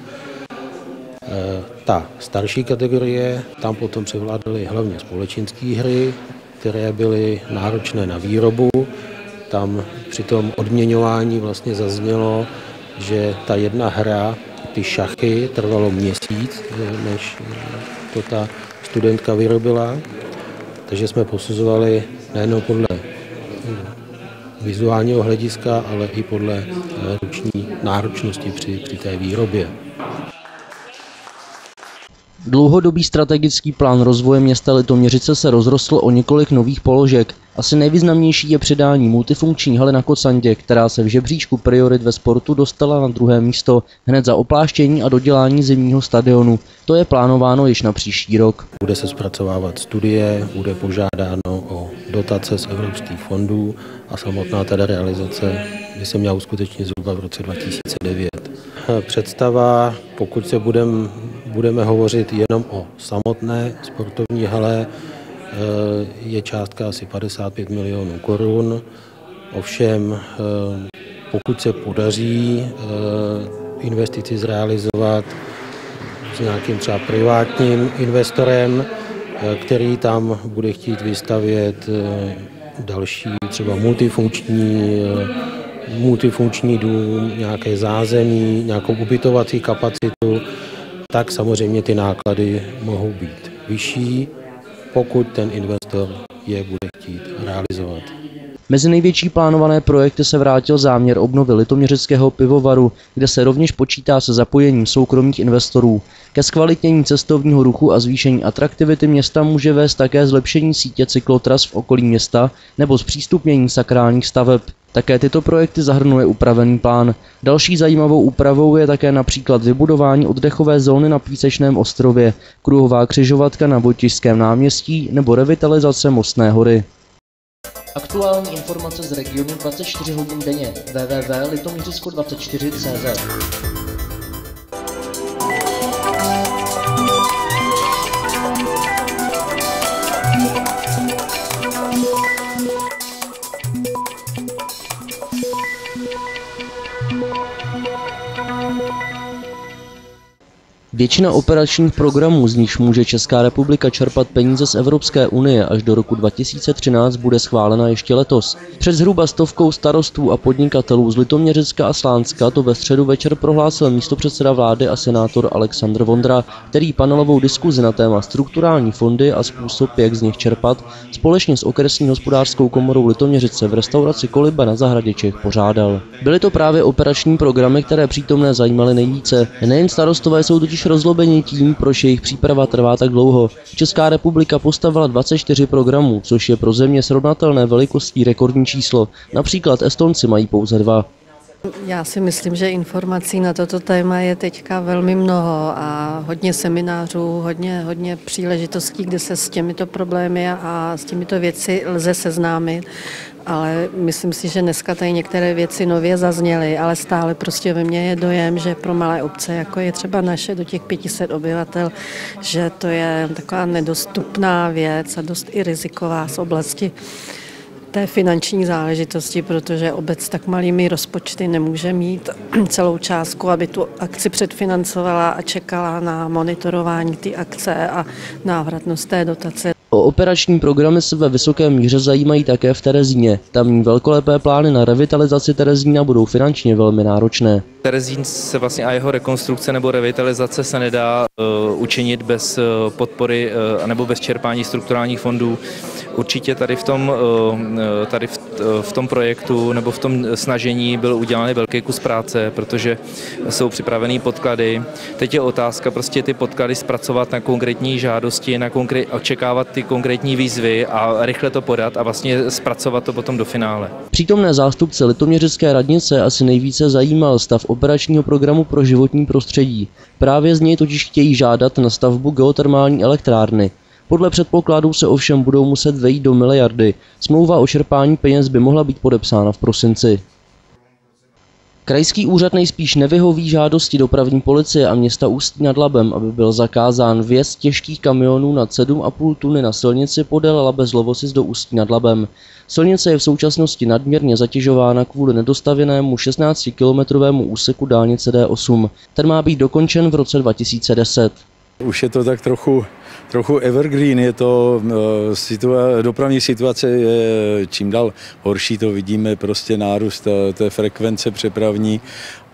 Ta starší kategorie, tam potom převládaly hlavně společenské hry, které byly náročné na výrobu. Tam při tom odměňování vlastně zaznělo, že ta jedna hra, ty šachy, trvalo měsíc, než to ta studentka vyrobila, takže jsme posuzovali nejen podle vizuálního hlediska, ale i podle ruční náročnosti při té výrobě. Dlouhodobý strategický plán rozvoje města Litoměřice se rozrostl o několik nových položek. Asi nejvýznamnější je přidání multifunkční haly na Kocandě, která se v žebříčku priorit ve sportu dostala na 2. místo hned za opláštění a dodělání zimního stadionu. To je plánováno již na příští rok. Bude se zpracovávat studie, bude požádáno o dotace z evropských fondů a samotná teda realizace by se měla uskutečnit zhruba v roce 2009. Představa, pokud se budeme hovořit jenom o samotné sportovní hale, je částka asi 55 milionů korun. Ovšem, pokud se podaří investici zrealizovat s nějakým třeba privátním investorem, který tam bude chtít vystavět další třeba multifunkční dům, nějaké zázemí, nějakou ubytovací kapacitu, tak samozřejmě ty náklady mohou být vyšší, pokud ten investor je bude chtít realizovat. Mezi největší plánované projekty se vrátil záměr obnovy litoměřického pivovaru, kde se rovněž počítá se zapojením soukromých investorů. Ke zkvalitnění cestovního ruchu a zvýšení atraktivity města může vést také zlepšení sítě cyklotras v okolí města nebo zpřístupnění sakrálních staveb. Také tyto projekty zahrnuje upravený plán. Další zajímavou úpravou je také například vybudování oddechové zóny na Písečném ostrově, kruhová křižovatka na Vojtěžském náměstí nebo revitalizace Mostné hory. Aktuální informace z regionu 24 hodin denně. www.litoměřicko24.cz. Většina operačních programů, z nichž může Česká republika čerpat peníze z Evropské unie až do roku 2013, bude schválena ještě letos. Před zhruba 100 starostů a podnikatelů z Litoměřicka a Slánska to ve středu večer prohlásil místopředseda vlády a senátor Alexandr Vondra, který panelovou diskuzi na téma strukturální fondy a způsob, jak z nich čerpat, společně s okresní hospodářskou komorou Litoměřice v restauraci Koliba na zahradě Čech pořádal. Byly to právě operační programy, které přítomné zajímaly nejvíce. Nejen starostové jsou totiž rozlobeni tím, proč jejich příprava trvá tak dlouho. Česká republika postavila 24 programů, což je pro země srovnatelné velikostí rekordní číslo. Například Estonci mají pouze 2. Já si myslím, že informací na toto téma je teďka velmi mnoho a hodně seminářů, hodně příležitostí, kde se s těmito problémy a s těmito věci lze seznámit. Ale myslím si, že dneska tady některé věci nově zazněly, ale stále prostě ve mně je dojem, že pro malé obce, jako je třeba naše, do těch 500 obyvatel, že to je taková nedostupná věc a dost i riziková z oblasti té finanční záležitosti, protože obec tak malými rozpočty nemůže mít celou částku, aby tu akci předfinancovala a čekala na monitorování té akce a návratnost té dotace. O operační programy se ve vysoké míře zajímají také v Terezíně. Tamní velkolepé plány na revitalizaci Terezína budou finančně velmi náročné. Terezín se vlastně a jeho rekonstrukce nebo revitalizace se nedá učinit bez podpory nebo bez čerpání strukturálních fondů. Určitě tady v tom projektu nebo v tom snažení byl udělaný velký kus práce, protože jsou připravený podklady. Teď je otázka prostě ty podklady zpracovat na konkrétní žádosti, očekávat ty konkrétní výzvy a rychle to podat a vlastně zpracovat to potom do finále. Přítomné zástupce Litoměřické radnice asi nejvíce zajímal stav operačního programu pro životní prostředí. Právě z něj totiž chtějí žádat na stavbu geotermální elektrárny. Podle předpokladů se ovšem budou muset vejít do miliardy. Smlouva o čerpání peněz by mohla být podepsána v prosinci. Krajský úřad nejspíš nevyhoví žádosti dopravní policie a města Ústí nad Labem, aby byl zakázán vjezd těžkých kamionů nad 7,5 tuny na silnici podél Labe-Zlovosis do Ústí nad Labem. Silnice je v současnosti nadměrně zatěžována kvůli nedostavěnému 16-kilometrovému úseku dálnice D8. Ten má být dokončen v roce 2010. Už je to tak trochu evergreen, je to dopravní situace je čím dál horší, to vidíme prostě nárůst té frekvence přepravní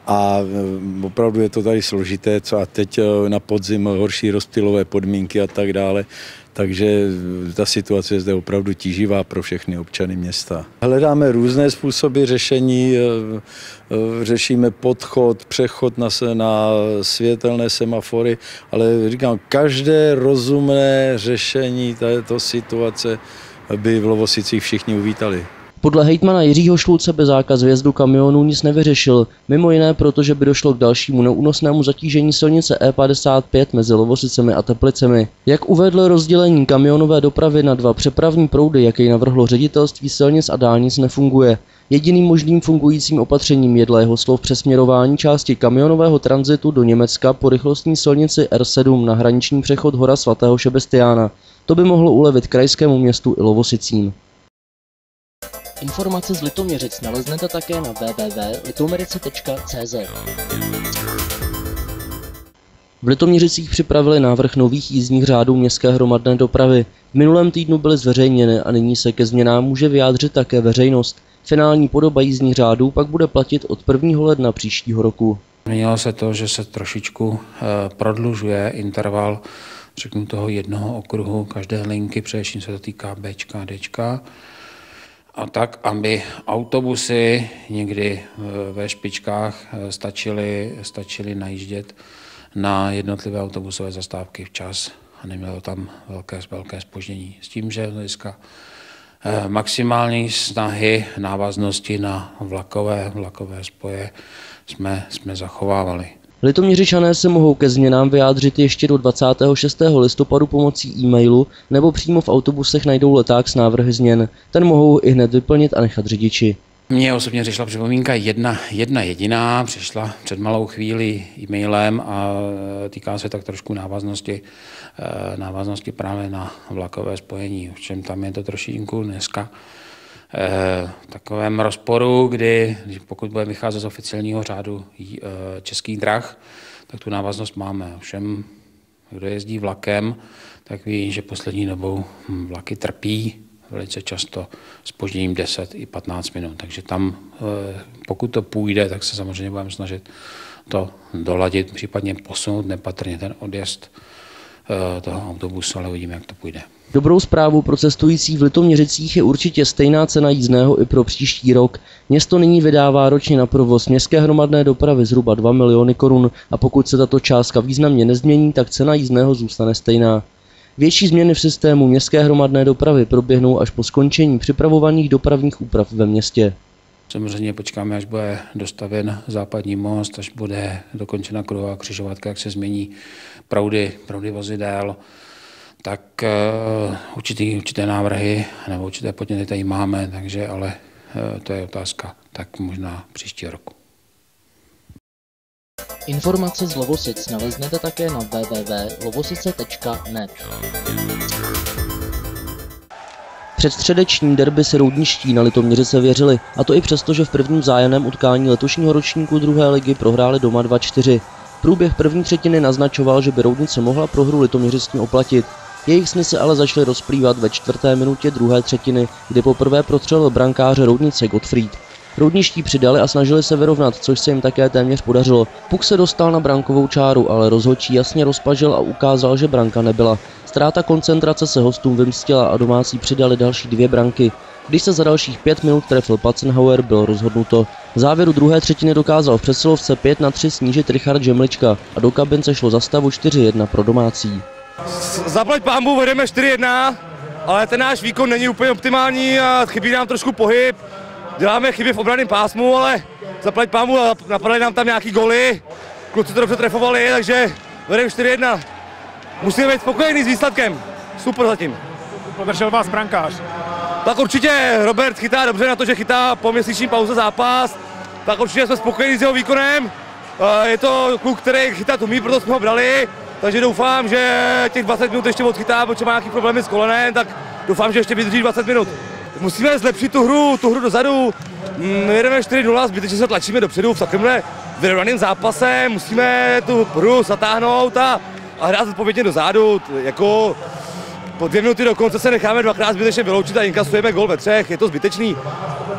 a opravdu je to tady složité, co a teď na podzim horší rozptylové podmínky a tak dále. Takže ta situace je zde opravdu tíživá pro všechny občany města. Hledáme různé způsoby řešení, řešíme podchod, přechod na světelné semafory, ale říkám, každé rozumné řešení této situace by v Lovosicích všichni uvítali. Podle hejtmana Jiřího Šulce by zákaz vjezdu kamionů nic nevyřešil, mimo jiné protože by došlo k dalšímu neúnosnému zatížení silnice E55 mezi Lovosicemi a Teplicemi. Jak uvedl, rozdělení kamionové dopravy na dva přepravní proudy, jak jej navrhlo ředitelství silnic a dálnic, nefunguje. Jediným možným fungujícím opatřením je dle jeho slov přesměrování části kamionového tranzitu do Německa po rychlostní silnici R7 na hraniční přechod Hora svatého Šebestiána. To by mohlo ulevit krajskému městu i Lovosicím. Informace z Litoměřic naleznete také na www.litomerice.cz. V Litoměřicích připravili návrh nových jízdních řádů městské hromadné dopravy. V minulém týdnu byly zveřejněny a nyní se ke změnám může vyjádřit také veřejnost. Finální podoba jízdních řádů pak bude platit od 1. ledna příštího roku. Změnilo se to, že se trošičku prodlužuje interval, řeknu toho jednoho okruhu každé linky, především se to týká Bčka a Dčka. A tak, aby autobusy někdy ve špičkách stačily najíždět na jednotlivé autobusové zastávky včas a nemělo tam velké zpoždění. S tím, že hlediska maximální snahy návaznosti na vlakové spoje jsme zachovávali. Litoměřičané se mohou ke změnám vyjádřit ještě do 26. listopadu pomocí e-mailu nebo přímo v autobusech najdou leták s návrhy změn. Ten mohou i hned vyplnit a nechat řidiči. Mně osobně přišla připomínka jedna jediná, přišla před malou chvíli e-mailem a týká se tak trošku návaznosti právě na vlakové spojení. Ovšem tam je to trošičku dneska v takovém rozporu, kdy pokud budeme vycházet z oficiálního řádu Českých drah, tak tu návaznost máme. Ovšem, kdo jezdí vlakem, tak ví, že poslední dobou vlaky trpí velice často zpožděním 10 i 15 minut. Takže tam, pokud to půjde, tak se samozřejmě budeme snažit to doladit, případně posunout nepatrně ten odjezd toho autobusu, ale uvidíme, jak to půjde. Dobrou zprávou pro cestující v Litoměřicích je určitě stejná cena jízdného i pro příští rok. Město nyní vydává ročně na provoz městské hromadné dopravy zhruba 2 miliony korun a pokud se tato částka významně nezmění, tak cena jízdného zůstane stejná. Větší změny v systému městské hromadné dopravy proběhnou až po skončení připravovaných dopravních úprav ve městě. Samozřejmě počkáme, až bude dostavěn západní most, až bude dokončena kruhová křižovatka, jak se změní proudy vozidel, tak určité návrhy nebo určité podněty tady máme, takže ale to je otázka tak možná příští roku. Informace z Lovosic naleznete také na www.lovosice.net. Před středeční derby se roudniští na Litoměřice věřili, a to i přesto, že v prvním vzájemném utkání letošního ročníku druhé ligy prohráli doma 2-4. Průběh první třetiny naznačoval, že by Roudnice mohla prohru Litoměřickým oplatit. Jejich sny se ale začaly rozplývat ve 4. minutě druhé třetiny, kdy poprvé protřelil brankáře Roudnice Gottfried. Roudniští přidali a snažili se vyrovnat, což se jim také téměř podařilo. Puk se dostal na brankovou čáru, ale rozhodčí jasně rozpažil a ukázal, že branka nebyla. Ztráta koncentrace se hostům vymstila a domácí přidali další 2 branky. Když se za dalších 5 minut trefil Patzenhauer, bylo rozhodnuto. V závěru druhé třetiny dokázal v přesilovce 5-3 snížit Richard Žemlička a do kabince šlo za stavu 4-1 pro domácí. Zaplať pánbůh, vedeme 4-1, ale ten náš výkon není úplně optimální a chybí nám trošku pohyb. Děláme chyby v obranném pásmu, ale zaplať pánbůh, napadaly nám tam nějaký goly. Kluci to dobře trefovali, takže vedeme 4-1. Musíme být spokojení s výsledkem. Super zatím. Podržel vás brankář. Tak určitě Robert chytá dobře na to, že chytá po měsíční pauze zápas. Tak určitě jsme spokojení s jeho výkonem. Je to kluk, který chytat umí, proto jsme ho brali. Takže doufám, že těch 20 minut ještě odchytá, protože má nějaký problémy s kolenem, tak doufám, že ještě vydrží 20 minut. Musíme zlepšit tu hru dozadu. Jedeme 4-0, zbytečně se tlačíme dopředu v takovémhle vyrovnaném zápase. Musíme tu hru zatáhnout a hrát odpovědně dozadu. Jako po 2 minuty do konce se necháme 2krát zbytečně vyloučit a inkasujeme gól ve 3, je to zbytečný.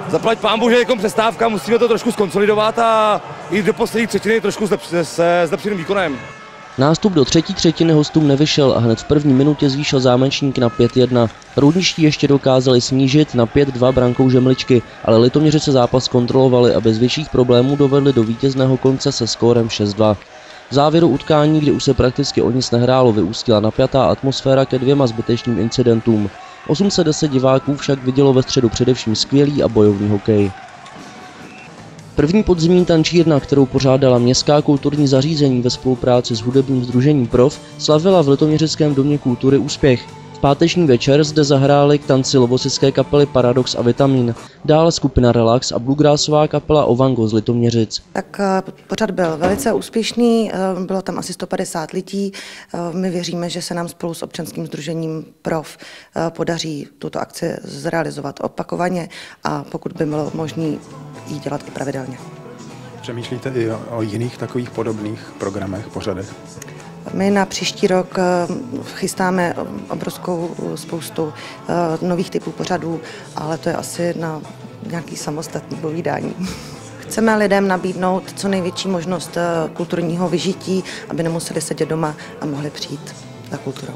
zaplať pánbu, že je přestávka, musíme to trošku skonsolidovat a jít do poslední třetiny trošku se zlepšeným výkonem. Nástup do třetí třetiny hostům nevyšel a hned v první minutě zvýšil zámečník na 5-1. Roudničtí ještě dokázali snížit na 5-2 brankou Žemličky, ale Litoměřice zápas kontrolovali a bez větších problémů dovedli do vítězného konce se skórem 6-2. V závěru utkání, kdy už se prakticky o nic nehrálo, vyústila napjatá atmosféra ke 2 zbytečným incidentům. 810 diváků však vidělo ve středu především skvělý a bojovný hokej. První podzimní tančírna, kterou pořádala Městská kulturní zařízení ve spolupráci s hudebním sdružením Prof, slavila v Litoměřickém domě kultury úspěch. V páteční večer zde zahráli k tanci lovosické kapely Paradox a Vitamin, dále skupina Relax a bluegrassová kapela Ovango z Litoměřic. Tak pořad byl velice úspěšný, bylo tam asi 150 lidí. My věříme, že se nám spolu s občanským sdružením Prof podaří tuto akci zrealizovat opakovaně a pokud by bylo možné ji dělat i pravidelně. Přemýšlíte i o jiných takových podobných programech, pořadech? My na příští rok chystáme obrovskou spoustu nových typů pořadů, ale to je asi na nějaký samostatný povídání. Chceme lidem nabídnout co největší možnost kulturního vyžití, aby nemuseli sedět doma a mohli přijít za kulturou.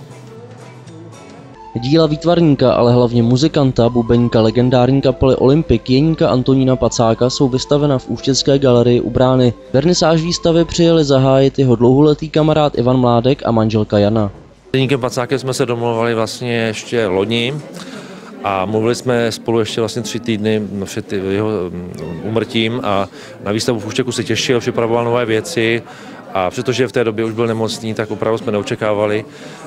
Díla výtvarníka, ale hlavně muzikanta, bubeníka legendární kapely Olympik Jeníka Antonína Pacáka jsou vystavena v Úštědské galerii u Brány. Vernisáž výstavy přijeli zahájit jeho dlouholetý kamarád Ivan Mládek a manželka Jana. S Jeníkem Pacákem jsme se domluvali vlastně ještě loni a mluvili jsme spolu ještě vlastně 3 týdny před jeho úmrtím a na výstavu v Úštěku se těšil, připravoval nové věci. A přestože v té době už byl nemocný, tak opravdu jsme neočekávali,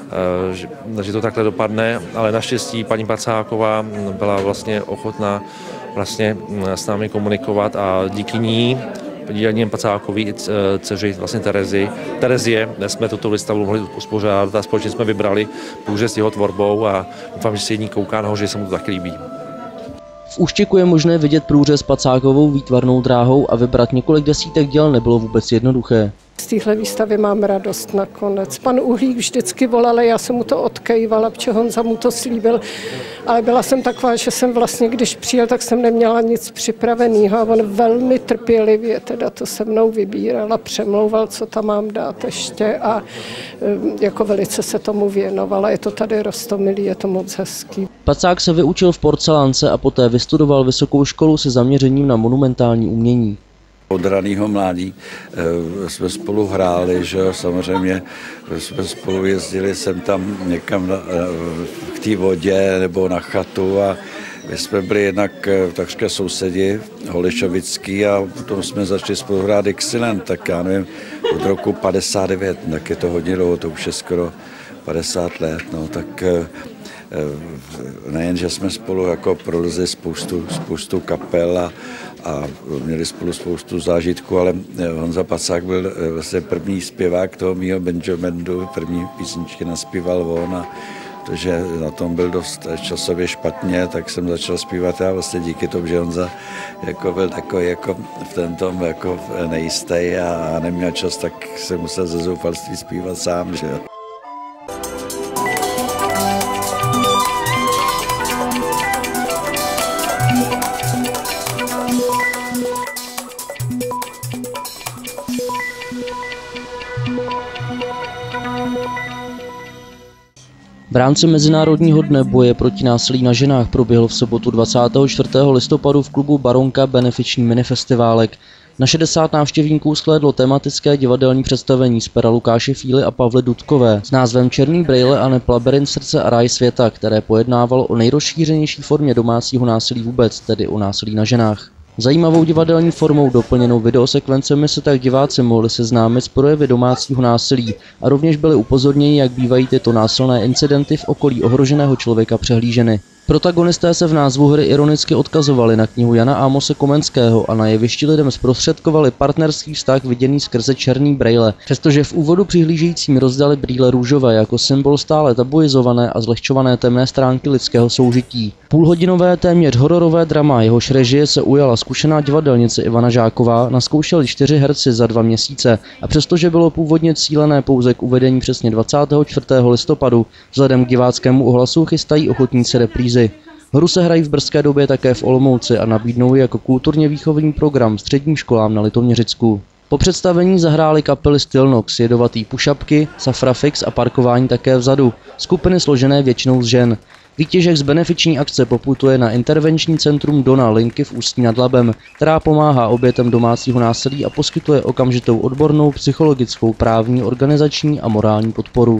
že to takhle dopadne, ale naštěstí paní Pacáková byla vlastně ochotná vlastně s námi komunikovat a díky ní, díky Pacákovi i dceři vlastně Terezie, jsme tuto výstavu mohli uspořádat a společně jsme vybrali průřez s jeho tvorbou a doufám, že se jední kouká nahoře, že se mu to taky líbí. V Úštěku je možné vidět průřez Pacákovou výtvarnou dráhou a vybrat několik desítek děl nebylo vůbec jednoduché. Z téhle výstavy mám radost nakonec. Pan Uhlík vždycky volal, já jsem mu to odkejvala, protože Honza mu to slíbil, ale byla jsem taková, že jsem vlastně, když přijel, tak jsem neměla nic připraveného a on velmi trpělivě teda to se mnou vybíral a přemlouval, co tam mám dát ještě a jako velice se tomu věnovala. Je to tady roztomilý, je to moc hezký. Pacák se vyučil v porcelánce a poté vystudoval vysokou školu se zaměřením na monumentální umění. Od raného mládí jsme spolu hráli, že samozřejmě jsme spolu jezdili sem tam někam k té vodě nebo na chatu a my jsme byli jednak takřka sousedi Holešovický a potom jsme začali spolu hrát Dixieland, tak já nevím, od roku 59, tak je to hodně dlouho, to už je skoro 50 let, no tak nejen, že jsme spolu jako prolezli spoustu kapel a měli spolu spoustu zážitků, ale Honza Pacák byl vlastně první zpěvák toho mýho Benjamindu, první písničky naspíval on a protože na tom byl dost časově špatně, tak jsem začal zpívat já vlastně díky tomu, že Honza jako byl takový jako v ten tom jako nejistý a neměl čas, tak jsem musel ze zoufalství zpívat sám, že jo. V rámci Mezinárodního dne boje proti násilí na ženách proběhl v sobotu 24. listopadu v klubu Baronka benefiční minifestiválek. Na 60 návštěvníků shlédlo tematické divadelní představení z pera Lukáše Fíly a Pavly Dudkové s názvem Černý brejle a neb Labyrint srdce a ráj světa, které pojednávalo o nejrozšířenější formě domácího násilí vůbec, tedy o násilí na ženách. Zajímavou divadelní formou doplněnou videosekvencemi se tak diváci mohli seznámit s projevy domácího násilí a rovněž byli upozorněni, jak bývají tyto násilné incidenty v okolí ohroženého člověka přehlíženy. Protagonisté se v názvu hry ironicky odkazovali na knihu Jana Amose Komenského a na jevišti lidem zprostředkovali partnerský vztah viděný skrze černý brejle, přestože v úvodu přihlížejícím rozdali brýle růžové jako symbol stále tabuizované a zlehčované temné stránky lidského soužití. Půlhodinové téměř hororové drama, jehož režie se ujala zkušená divadelnice Ivana Žáková, nazkoušeli 4 herci za 2 měsíce a přestože bylo původně cílené pouze k uvedení přesně 24. listopadu, vzhledem k diváckému ohlasu chystají ochotníci reprízy. Hru se hrají v brzké době také v Olomouci a nabídnou ji jako kulturně výchovný program středním školám na Litoměřicku. Po představení zahrály kapely Stylnox, jedovatý pušapky, Safrafix a parkování také vzadu, skupiny složené většinou z žen. Výtěžek z benefiční akce poputuje na intervenční centrum Dona Linky v Ústí nad Labem, která pomáhá obětem domácího násilí a poskytuje okamžitou odbornou, psychologickou, právní, organizační a morální podporu.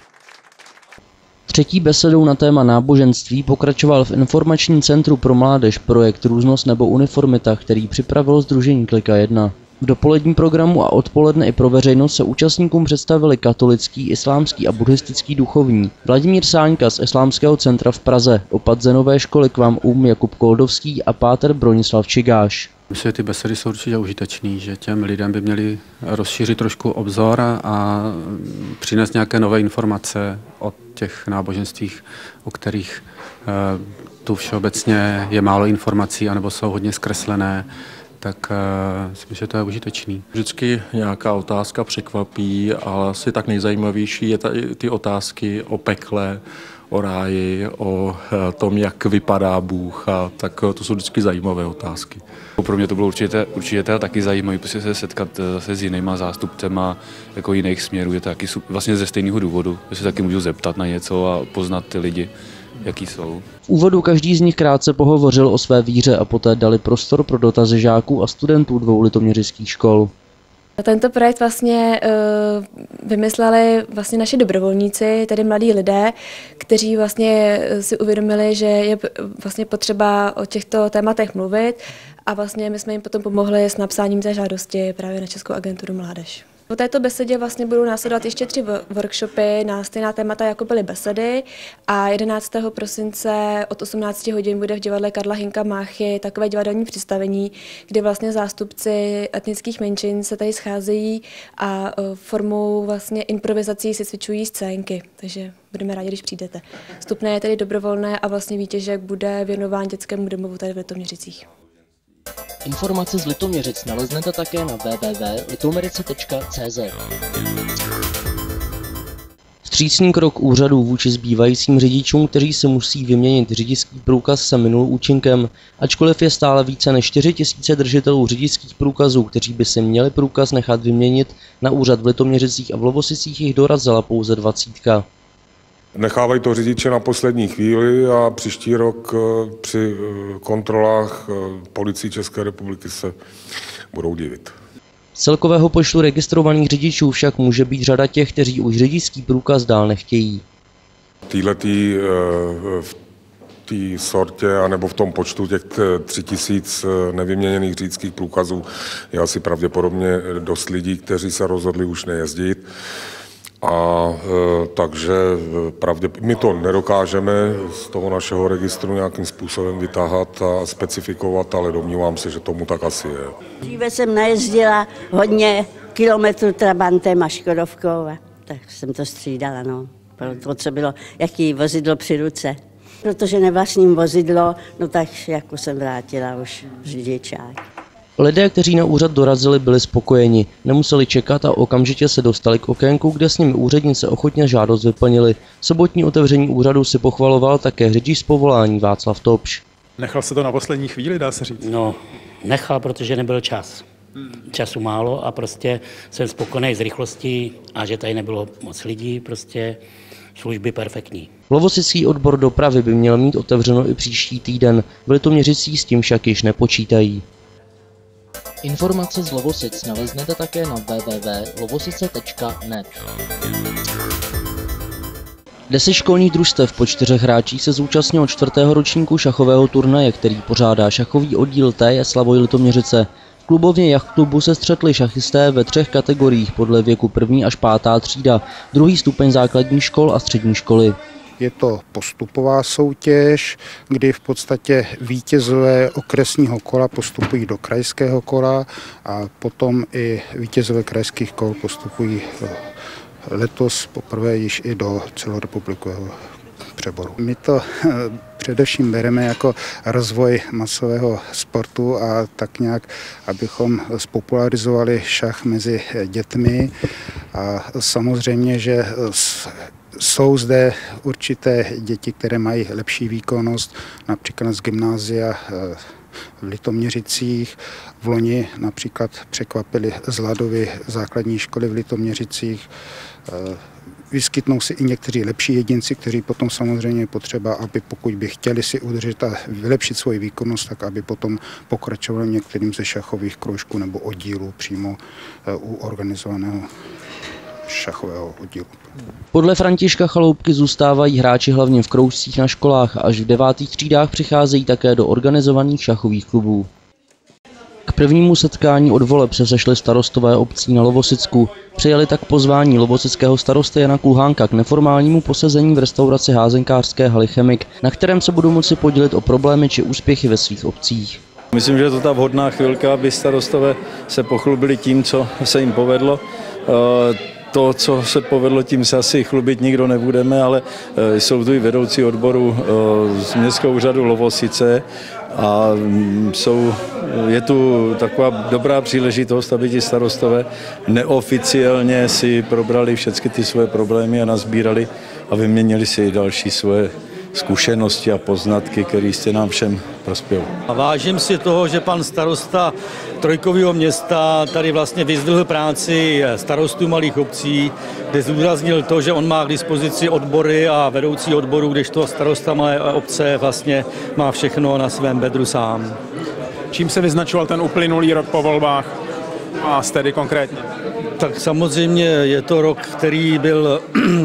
Třetí besedou na téma náboženství pokračoval v informačním centru pro mládež projekt Různost nebo uniformita, který připravilo sdružení Klika 1. V dopoledním programu a odpoledne i pro veřejnost se účastníkům představili katolický, islámský a buddhistický duchovní, Vladimír Sáňka z Islámského centra v Praze, opat Zenové školy Kvam Jakub Koldovský a páter Bronislav Čigáš. Myslím, že ty besedy jsou určitě užitečný, že těm lidem by měli rozšířit trošku obzor a přinést nějaké nové informace o těch náboženstvích, o kterých tu všeobecně je málo informací anebo jsou hodně zkreslené. Tak myslím, že to je užitečný. Vždycky nějaká otázka překvapí, ale asi tak nejzajímavější je ty otázky o pekle, o ráji, o tom, jak vypadá Bůh, a tak to jsou vždycky zajímavé otázky. Pro mě to bylo určitě taky zajímavé, prostě se setkat se s jinýma zástupcema jako jiných směrů, je to taky vlastně ze stejného důvodu, že se taky můžu zeptat na něco a poznat ty lidi, jaký jsou. V úvodu každý z nich krátce pohovořil o své víře a poté dali prostor pro dotazy žáků a studentů 2 litoměřických škol. Tento projekt vlastně vymysleli vlastně naši dobrovolníci, tedy mladí lidé, kteří vlastně si uvědomili, že je vlastně potřeba o těchto tématech mluvit a vlastně my jsme jim potom pomohli s napsáním té žádosti právě na Českou agenturu mládež. Po této besedě vlastně budou následovat ještě 3 workshopy na stejná témata, jako byly besedy, a 11. prosince od 18 hodin bude v divadle Karla Hynka Máchy takové divadelní představení, kde vlastně zástupci etnických menšin se tady scházejí a formou vlastně improvizací si cvičují scénky, takže budeme rádi, když přijdete. Vstupné je tedy dobrovolné a vlastně výtěžek bude věnován dětskému domovu tady v Litoměřicích. Informace z Litoměřic naleznete také na www.litomerice.cz. Vstřícný krok úřadů vůči zbývajícím řidičům, kteří si musí vyměnit řidičský průkaz, se minul účinkem. Ačkoliv je stále více než 4 000 držitelů řidičských průkazů, kteří by si měli průkaz nechat vyměnit, na úřad v Litoměřicích a v Lovosicích jich dorazila pouze 20. Nechávají to řidiče na poslední chvíli a příští rok při kontrolách Policie České republiky se budou divit. Z celkového počtu registrovaných řidičů však může být řada těch, kteří už řidičský průkaz dál nechtějí. V té sortě anebo v tom počtu těch 3 000 nevyměněných řidičských průkazů je asi pravděpodobně dost lidí, kteří se rozhodli už nejezdit. Takže my to nedokážeme z toho našeho registru nějakým způsobem vytáhat a specifikovat, ale domnívám se, že tomu tak asi je. Dříve jsem najezdila hodně kilometrů trabantem a škodovkou, tak jsem to střídala, pro to, co bylo, jaký vozidlo při ruce. Protože nevlastním vozidlo, tak jako jsem vrátila už řidičák. Lidé, kteří na úřad dorazili, byli spokojeni, nemuseli čekat a okamžitě se dostali k okénku, kde s nimi úřednice ochotně žádost vyplnili. Sobotní otevření úřadu si pochvaloval také řidič z povolání Václav Topš. Nechal se to na poslední chvíli, dá se říct? No, nechal, protože nebyl čas. Času málo a prostě jsem spokojený s rychlostí a že tady nebylo moc lidí, prostě služby perfektní. Lovosický odbor dopravy by měl mít otevřeno i příští týden, v Litoměřicích s tím však již nepočítají. Informace z Lovosic naleznete také na www.lovosice.net. 10 školních družstev po 4 hráčích se zúčastnilo 4. ročníku šachového turnaje, který pořádá šachový oddíl TJ Slavoj Litoměřice. V klubovně jachtklubu se střetli šachisté ve 3 kategoriích podle věku 1. až 5. třída, 2. stupeň základních škol a střední školy. Je to postupová soutěž, kdy v podstatě vítězové okresního kola postupují do krajského kola a potom i vítězové krajských kol postupují letos poprvé již i do celorepublikového přeboru. My to především bereme jako rozvoj masového sportu a tak nějak, abychom spopularizovali šach mezi dětmi a samozřejmě, že Jsou zde určité děti, které mají lepší výkonnost, například z gymnázia v Litoměřicích. V loni například překvapili z Ladovy základní školy v Litoměřicích. Vyskytnou si i někteří lepší jedinci, kteří potom samozřejmě potřeba, aby pokud by chtěli si udržet a vylepšit svoji výkonnost, tak aby potom pokračovali některým ze šachových kroužků nebo oddílů přímo u organizovaného šachového oddílu. Podle Františka Chaloupky zůstávají hráči hlavně v kroužcích na školách a až v 9. třídách přicházejí také do organizovaných šachových klubů. K prvnímu setkání od voleb se sešli starostové obcí na Lovosicku. Přijali tak pozvání lovosického starosty Jana Kulhánka k neformálnímu posezení v restauraci házenkářské haly Chemik, na kterém se budou moci podělit o problémy či úspěchy ve svých obcích. Myslím, že je to ta vhodná chvilka, aby starostové se pochlubili tím, co se jim povedlo. To, co se povedlo, tím se asi chlubit nikdo nebudeme, ale jsou tu i vedoucí odboru z Městského úřadu Lovosice a je tu taková dobrá příležitost, aby ti starostové neoficiálně si probrali všechny ty své problémy a nazbírali a vyměnili si další svoje zkušenosti a poznatky, které jste nám všem prospěl. A vážím si toho, že pan starosta Trojkového města tady vlastně vyzdvihl práci starostů malých obcí, kde zdůraznil to, že on má k dispozici odbory a vedoucí odborů, kdežto starosta malé obce vlastně má všechno na svém bedru sám. Čím se vyznačoval ten uplynulý rok po volbách a tedy konkrétně? Tak samozřejmě je to rok, který byl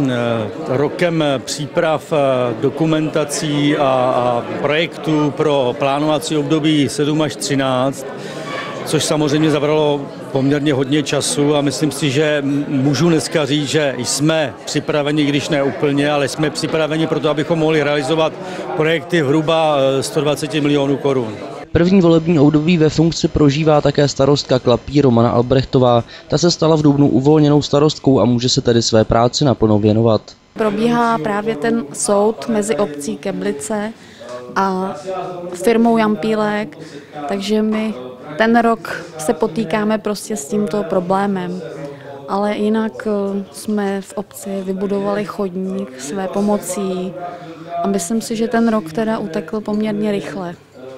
rokem příprav dokumentací a projektů pro plánovací období 7 až 13, což samozřejmě zabralo poměrně hodně času a myslím si, že můžu dneska říct, že jsme připraveni, když ne úplně, ale jsme připraveni pro to, abychom mohli realizovat projekty hruba 120 milionů korun. První volební období ve funkci prožívá také starostka Klapí Romana Albrechtová. Ta se stala v dubnu uvolněnou starostkou a může se tedy své práci naplno věnovat. Probíhá právě ten soud mezi obcí Keblice a firmou Jampílek, takže my ten rok se potýkáme prostě s tímto problémem. Ale jinak jsme v obci vybudovali chodník své pomocí a myslím si, že ten rok teda utekl poměrně rychle.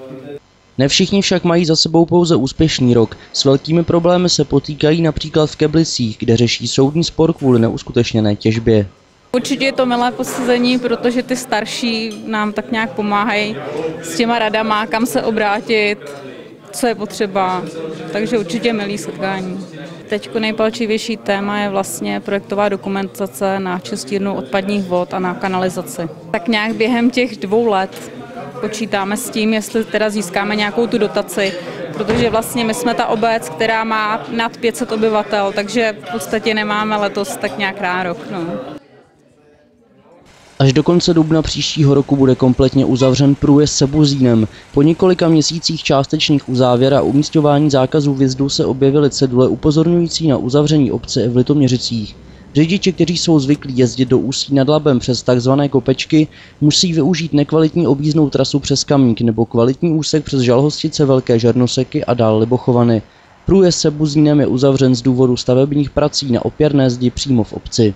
Ne všichni však mají za sebou pouze úspěšný rok. S velkými problémy se potýkají například v Keblicích, kde řeší soudní spor kvůli neuskutečněné těžbě. Určitě je to milé posezení, protože ty starší nám tak nějak pomáhají s těma radama, kam se obrátit, co je potřeba, takže určitě milý setkání. Teď nejpalčivější téma je vlastně projektová dokumentace na čistírnu odpadních vod a na kanalizaci. Tak nějak během těch 2 let počítáme s tím, jestli teda získáme nějakou tu dotaci, protože vlastně my jsme ta obec, která má nad 500 obyvatel, takže v podstatě nemáme letos tak nějak nárok. No. Až do konce dubna příštího roku bude kompletně uzavřen průjezd Sebuzínem. Po několika měsících částečných uzávěr a umísťování zákazů vjezdu se objevily cedule upozorňující na uzavření obce v Litoměřicích. Řidiči, kteří jsou zvyklí jezdit do Ústí nad Labem přes tzv. Kopečky, musí využít nekvalitní objízdnou trasu přes Kamík nebo kvalitní úsek přes Žalhostice, Velké Žernoseky a dál Libochovany. Průjezd Sebuzínem je uzavřen z důvodu stavebních prací na opěrné zdi přímo v obci.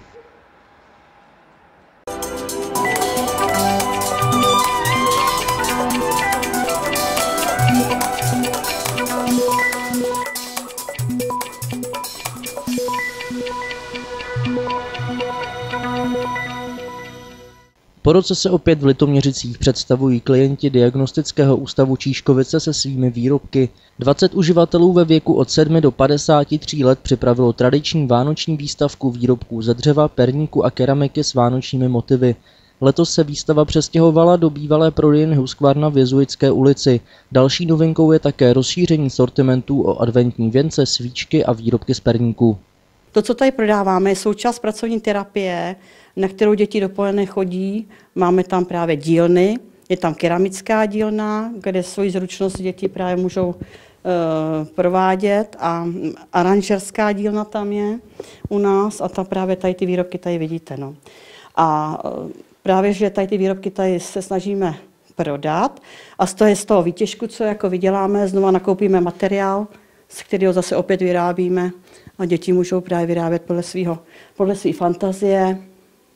Po roce se opět v Litoměřicích představují klienti diagnostického ústavu Číškovice se svými výrobky. 20 uživatelů ve věku od 7 do 53 let připravilo tradiční vánoční výstavku výrobků ze dřeva, perníku a keramiky s vánočními motivy. Letos se výstava přestěhovala do bývalé prodejny Husqvarna v Jezuitské ulici. Další novinkou je také rozšíření sortimentů o adventní věnce, svíčky a výrobky z perníku. To, co tady prodáváme, je součást pracovní terapie, na kterou děti dopoledne chodí. Máme tam právě dílny, je tam keramická dílna, kde svoji zručnost děti právě můžou provádět a aranžerská dílna tam je u nás a tam právě tady ty výrobky tady vidíte. No. A právě, že tady ty výrobky tady se snažíme prodat a z toho výtěžku, co jako vyděláme, znova nakoupíme materiál, z kterého zase opět vyrábíme a děti můžou právě vyrábět podle své fantazie.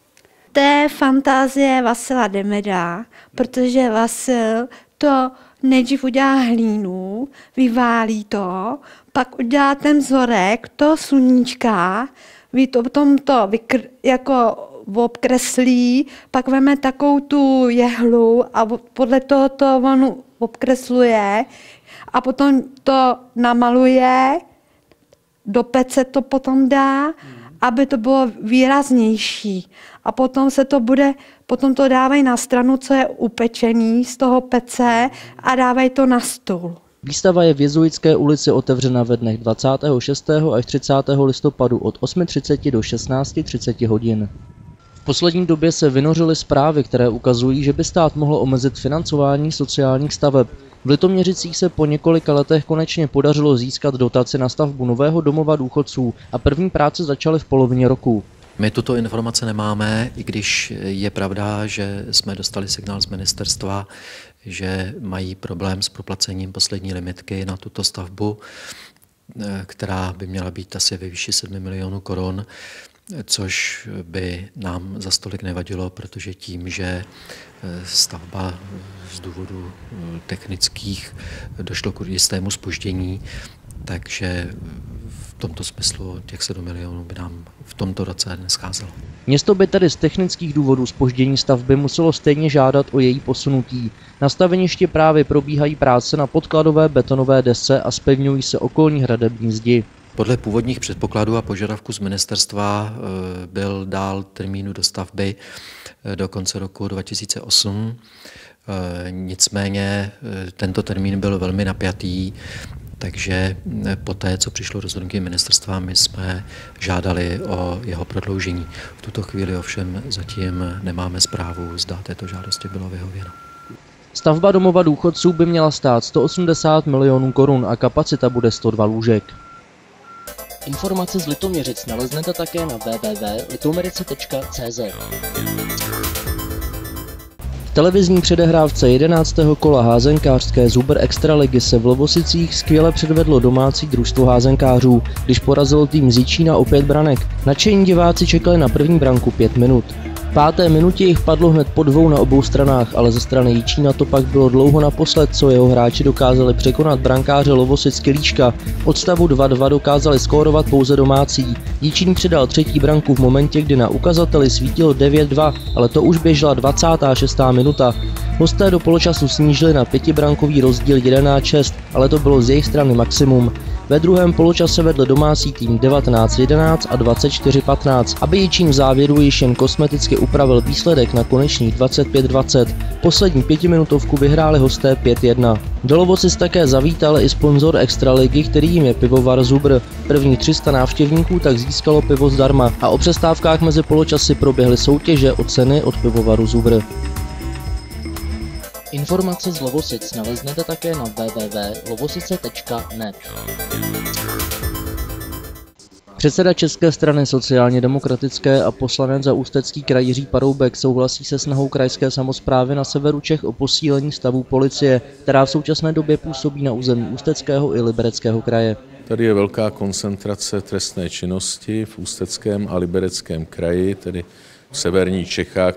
To je fantázie Vasila Demeda, protože Vasil to nejdřív udělá hlínu, vyválí to, pak udělá ten vzorek toho sluníčka, potom to jako obkreslí, pak veme takovou tu jehlu a podle toho to on obkresluje a potom to namaluje, do pece to potom dá, aby to bylo výraznější. A potom to dávají na stranu, co je upečený z toho pece a dávají to na stůl. Výstava je v Jezuitské ulici otevřena ve dnech 26. až 30. listopadu od 8:30 do 16:30 hodin. V poslední době se vynořily zprávy, které ukazují, že by stát mohl omezit financování sociálních staveb. V Litoměřicích se po několika letech konečně podařilo získat dotaci na stavbu nového domova důchodců a první práce začaly v polovině roku. My tuto informaci nemáme, i když je pravda, že jsme dostali signál z ministerstva, že mají problém s proplacením poslední limitky na tuto stavbu, která by měla být asi ve výši 7 milionů korun, což by nám za stolik nevadilo, protože tím, že stavba z důvodů technických došlo k jistému zpoždění, takže v tomto smyslu těch 7 milionů by nám v tomto roce nescházelo. Město by tedy z technických důvodů zpoždění stavby muselo stejně žádat o její posunutí. Na staveništi právě probíhají práce na podkladové betonové desce a zpevňují se okolní hradební zdi. Podle původních předpokladů a požadavků z ministerstva byl dál termínu dostavby do konce roku 2008. Nicméně tento termín byl velmi napjatý, takže poté, co přišlo rozhodnutí ministerstva, my jsme žádali o jeho prodloužení. V tuto chvíli ovšem zatím nemáme zprávu, zda této žádosti bylo vyhověno. Stavba domova důchodců by měla stát 180 milionů korun a kapacita bude 102 lůžek. Informace z Litoměřic naleznete také na www.litomerice.cz. V televizní předehrávce 11. kola házenkářské Zuber Extraligy se v Lovosicích skvěle předvedlo domácí družstvo házenkářů, když porazilo tým z Jičína o 5 branek. Nadšení diváci čekali na první branku 5 minut. V 5. minutě jich padlo hned po 2 na obou stranách, ale ze strany Jičína to pak bylo dlouho naposled, co jeho hráči dokázali překonat brankáře Lovosic Kilíška. Od stavu 2-2 dokázali skórovat pouze domácí. Jičín přidal 3. branku v momentě, kdy na ukazateli svítilo 9-2, ale to už běžela 26. minuta. Hosté do poločasu snížili na 5brankový rozdíl 11-6, ale to bylo z jejich strany maximum. Ve druhém poločase vedl domácí tým 19-11 a 24-15, aby Jičín v závěru již jen kosmeticky upravil výsledek na konečných 25-20. Poslední 5minutovku vyhráli hosté 5-1. Do Lovosic také zavítal i sponzor Extraligy, kterým je pivovar Zubr. První 300 návštěvníků tak získalo pivo zdarma a o přestávkách mezi poločasy proběhly soutěže o ceny od pivovaru Zubr. Informace z Lovosic naleznete také na www.lovosice.net. Předseda České strany sociálně demokratické a poslanec za Ústecký kraj Jiří Paroubek souhlasí se snahou krajské samosprávy na severu Čech o posílení stavu policie, která v současné době působí na území Ústeckého i Libereckého kraje. Tady je velká koncentrace trestné činnosti v Ústeckém a Libereckém kraji, tedy v severních Čechách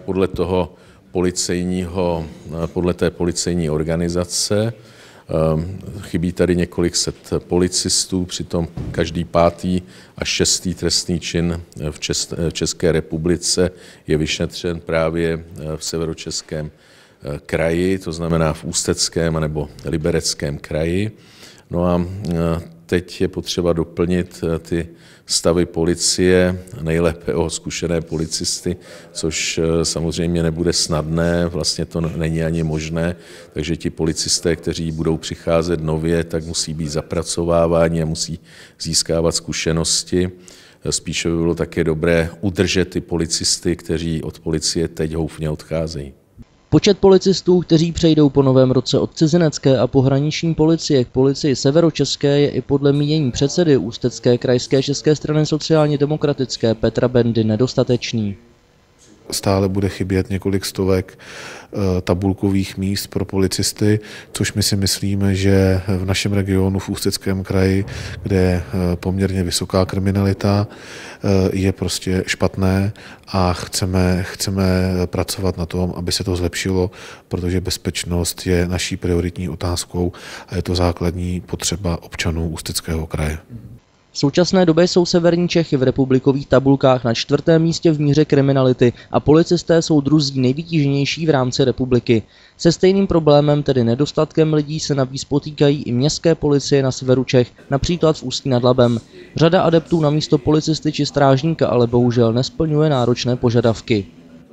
podle té policejní organizace. Chybí tady několik set policistů, přitom každý 5. a 6. trestný čin v České republice je vyšetřen právě v severočeském kraji, to znamená v Ústeckém nebo Libereckém kraji. No a teď je potřeba doplnit ty stavy policie, nejlépe o zkušené policisty, což samozřejmě nebude snadné, vlastně to není ani možné, takže ti policisté, kteří budou přicházet nově, tak musí být zapracováváni a musí získávat zkušenosti. Spíše by bylo také dobré udržet ty policisty, kteří od policie teď houfně odcházejí. Počet policistů, kteří přejdou po novém roce od cizinecké a pohraniční policie k policii severočeské, je i podle mínění předsedy Ústecké krajské České strany sociálně demokratické Petra Bendy nedostatečný. stále bude chybět několik stovek tabulkových míst pro policisty, což my si myslíme, že v našem regionu, v Ústeckém kraji, kde je poměrně vysoká kriminalita, je prostě špatné a chceme pracovat na tom, aby se to zlepšilo, protože bezpečnost je naší prioritní otázkou a je to základní potřeba občanů Ústeckého kraje. V současné době jsou severní Čechy v republikových tabulkách na 4. místě v míře kriminality a policisté jsou druzí nejvytíženější v rámci republiky. Se stejným problémem, tedy nedostatkem lidí, se navíc potýkají i městské policie na severu Čech, například v Ústí nad Labem. Řada adeptů na místo policisty či strážníka ale bohužel nesplňuje náročné požadavky.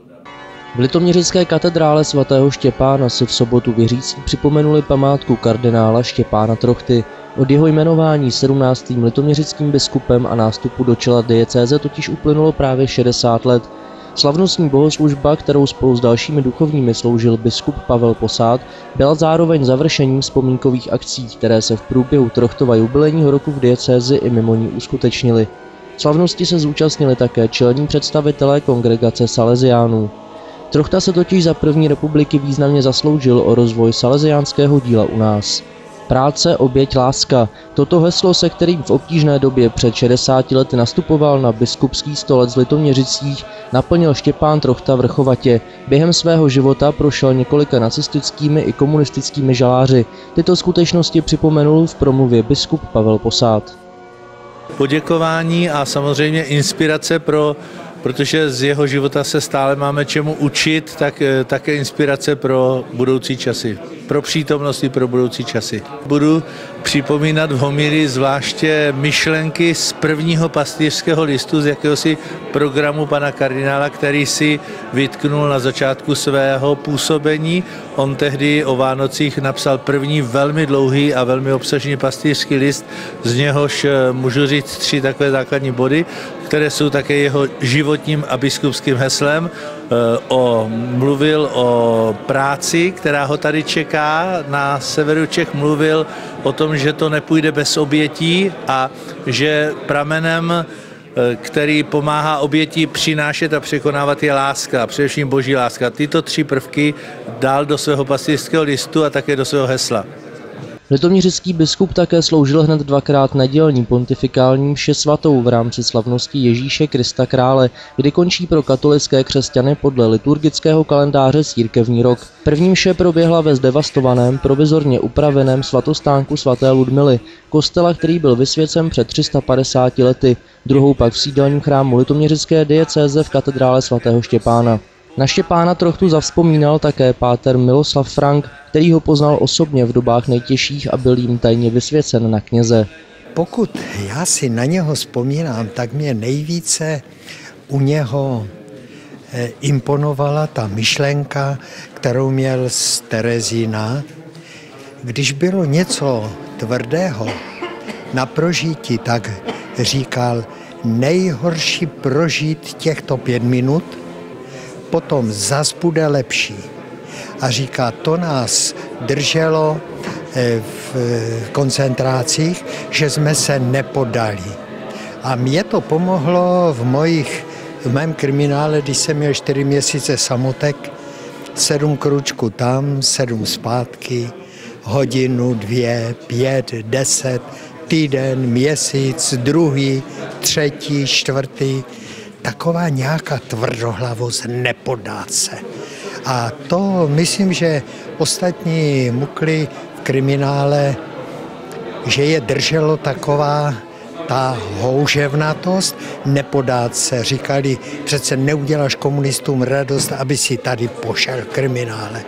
V litoměřické katedrále svatého Štěpána si v sobotu věřící připomenuli památku kardinála Štěpána Trochty. Od jeho jmenování 17. litoměřickým biskupem a nástupu do čela diecéze totiž uplynulo právě 60 let. Slavnostní bohoslužba, kterou spolu s dalšími duchovními sloužil biskup Pavel Posád, byla zároveň završením vzpomínkových akcí, které se v průběhu Trochtova jubilejního roku v diecézi i mimo ní uskutečnily. Slavnosti se zúčastnili také čelní představitelé kongregace Salesiánů. Trochta se totiž za první republiky významně zasloužil o rozvoj salesiánského díla u nás. Práce, oběť, láska. Toto heslo, se kterým v obtížné době před 60 lety nastupoval na biskupský stolec v Litoměřicích, naplnil Štěpán Trochta vrchovatě. Během svého života prošel několika nacistickými i komunistickými žaláři. Tyto skutečnosti připomenul v promluvě biskup Pavel Posád. Poděkování a samozřejmě inspirace protože z jeho života se stále máme čemu učit, tak také inspirace pro budoucí časy, pro přítomnost i pro budoucí časy. Budu připomínat v homilii zvláště myšlenky z prvního pastýřského listu, z jakéhosi programu pana kardinála, který si vytknul na začátku svého působení. On tehdy o Vánocích napsal první velmi dlouhý a velmi obsažný pastýřský list, z něhož můžu říct 3 takové základní body, které jsou také jeho životním a biskupským heslem. Mluvil o práci, která ho tady čeká na severu Čech, mluvil o tom, že to nepůjde bez obětí a že pramenem, který pomáhá oběti přinášet a překonávat, je láska, především boží láska. Tyto 3 prvky dal do svého pastýřského listu a také do svého hesla. Litoměřický biskup také sloužil hned 2krát nedělní pontifikální mši svatou v rámci slavnosti Ježíše Krista Krále, kdy končí pro katolické křesťany podle liturgického kalendáře církevní rok. První mše proběhla ve zdevastovaném, provizorně upraveném svatostánku svaté Ludmily, kostela, který byl vysvěcen před 350 lety, druhou pak v sídelním chrámu litoměřické diecéze v katedrále svatého Štěpána. Na Štěpána Trochtu zavzpomínal také páter Miloslav Frank, který ho poznal osobně v dobách nejtěžších a byl jim tajně vysvěcen na kněze. Pokud já si na něho vzpomínám, tak mě nejvíce u něho imponovala ta myšlenka, kterou měl z Terezína. Když bylo něco tvrdého na prožití, tak říkal, nejhorší prožít těchto 5 minut, potom zas bude lepší. A říká, to nás drželo v koncentrácích, že jsme se nepodali. A mě to pomohlo v mém kriminále, když jsem měl 4 měsíce samotek, 7 kručků tam, 7 zpátky, hodinu, 2, 5, 10, týden, měsíc, druhý, 3, 4. Taková nějaká tvrdohlavost, nepodát se. A to myslím, že ostatní mukly v kriminále, že je drželo taková ta houževnatost, nepodát se. Říkali, přece neuděláš komunistům radost, aby si tady pošel v kriminále.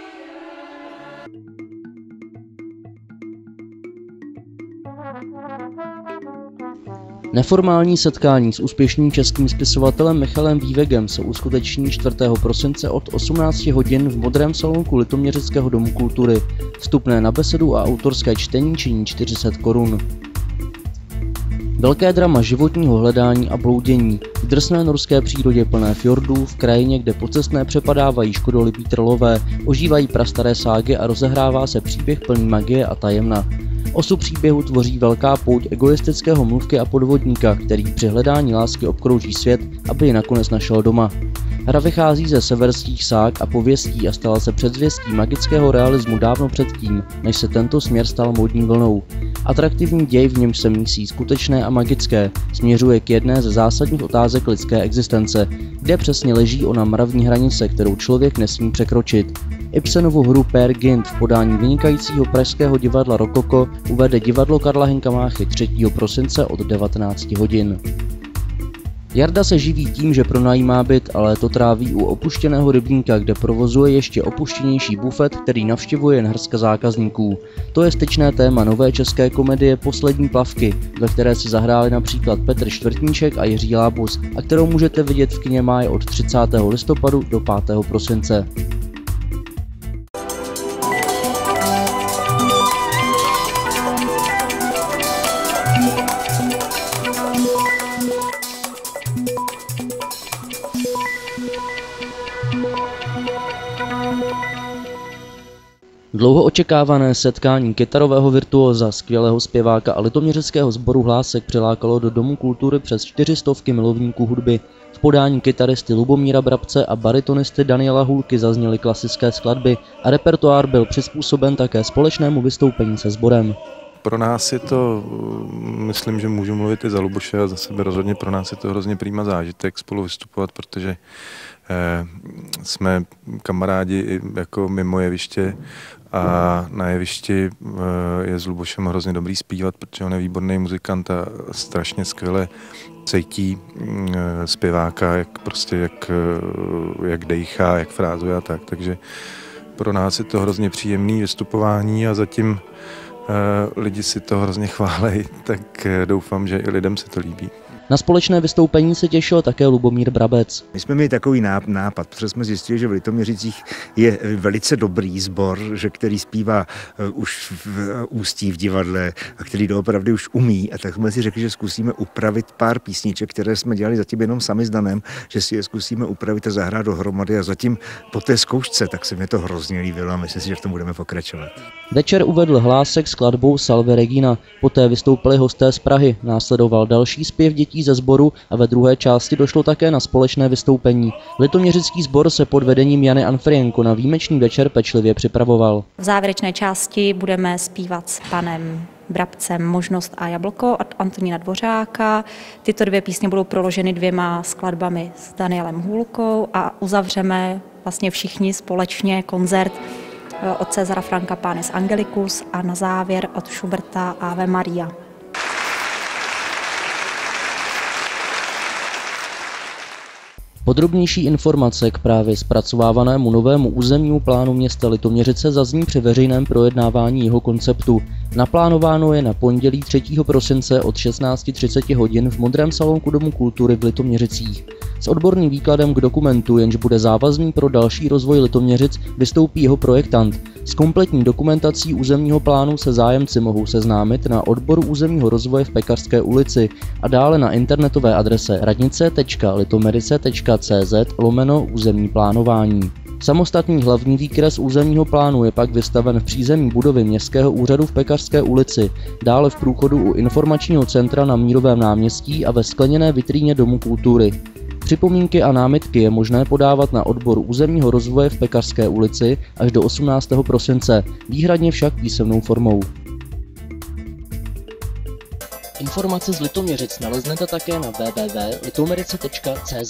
Neformální setkání s úspěšným českým spisovatelem Michalem Vývegem se uskuteční 4. prosince od 18 hodin v modrém salonku Litoměřického domu kultury. Vstupné na besedu a autorské čtení činí 400 Kč. Velké drama životního hledání a bloudění v drsné norské přírodě plné fjordů, v krajině, kde pocestné přepadávají škodolibí trolové, ožívají prastaré ságy a rozehrává se příběh plný magie a tajemna. Osu příběhu tvoří velká pouť egoistického mluvky a podvodníka, který při hledání lásky obkrouží svět, aby ji nakonec našel doma. Hra vychází ze severských ság a pověstí a stala se předzvěstí magického realismu dávno předtím, než se tento směr stal módní vlnou. Atraktivní děj, v němž se mísí skutečné a magické, směřuje k jedné ze zásadních otázek lidské existence, kde přesně leží ona mravní hranice, kterou člověk nesmí překročit. Ibsenovu hru Peer Gynt v podání vynikajícího pražského divadla Rokoko uvede divadlo Karla Hynka Máchy 3. prosince od 19 hodin. Jarda se živí tím, že pronajímá byt, ale to tráví u opuštěného rybníka, kde provozuje ještě opuštěnější bufet, který navštěvuje jen hrska zákazníků. To je styčné téma nové české komedie Poslední plavky, ve které si zahráli například Petr Čtvrtníček a Jiří Lábus a kterou můžete vidět v kině Máje od 30. listopadu do 5. prosince. Dlouho očekávané setkání kytarového virtuóza, skvělého zpěváka a litoměřického sboru Hlásek přilákalo do Domu kultury přes 400 milovníků hudby. V podání kytaristy Lubomíra Brabce a baritonisty Daniela Hůlky zazněly klasické skladby a repertoár byl přizpůsoben také společnému vystoupení se sborem. Pro nás je to, myslím, že můžu mluvit i za Luboše a za sebe rozhodně, pro nás je to hrozně prýma zážitek spolu vystupovat, protože jsme kamarádi jako mimo jeviště a na jevišti je s Lubošem hrozně dobrý zpívat, protože on je výborný muzikant a strašně skvěle cítí zpěváka, jak dejchá, jak frázuje a tak. Takže pro nás je to hrozně příjemný vystupování a zatím lidi si to hrozně chválej, tak doufám, že i lidem se to líbí. Na společné vystoupení se těšil také Lubomír Brabec. My jsme měli takový nápad, protože jsme zjistili, že v Litoměřicích je velice dobrý sbor, že který zpívá už v Ústí v divadle a který doopravdy už umí. A tak jsme si řekli, že zkusíme upravit pár písniček, které jsme dělali zatím jenom sami s Danem, že si je zkusíme upravit a zahrát dohromady a zatím po té zkoušce, tak se mi to hrozně líbilo a myslím si, že v tom budeme pokračovat. Večer uvedl Hlásek skladbou Salve Regina, poté vystoupili hosté z Prahy, následoval další zpěv dětí ze sboru a ve druhé části došlo také na společné vystoupení. Litoměřický sbor se pod vedením Jany Anfrienko na výjimečný večer pečlivě připravoval. V závěrečné části budeme zpívat s panem Brabcem Možnost a jablko od Antonína Dvořáka. Tyto dvě písně budou proloženy 2 skladbami s Danielem Hůlkou a uzavřeme vlastně všichni společně koncert od Cezara Franka Panis Angelicus a na závěr od Schuberta Ave Maria. Podrobnější informace k právě zpracovávanému novému územnímu plánu města Litoměřice zazní při veřejném projednávání jeho konceptu. Naplánováno je na pondělí 3. prosince od 16:30 hodin v Modrém salonku Domu kultury v Litoměřicích. S odborným výkladem k dokumentu, jenž bude závazný pro další rozvoj Litoměřic, vystoupí jeho projektant. S kompletní dokumentací územního plánu se zájemci mohou seznámit na odboru územního rozvoje v Pekařské ulici a dále na internetové adrese radnice.litomerice.cz/územní plánování. Samostatný hlavní výkres územního plánu je pak vystaven v přízemí budovy Městského úřadu v Pekařské ulici, dále v průchodu u informačního centra na Mírovém náměstí a ve skleněné vitríně Domu kultury. Připomínky a námitky je možné podávat na odbor územního rozvoje v Pekařské ulici až do 18. prosince, výhradně však písemnou formou. Informace z Litoměřic naleznete také na www.litomerice.cz.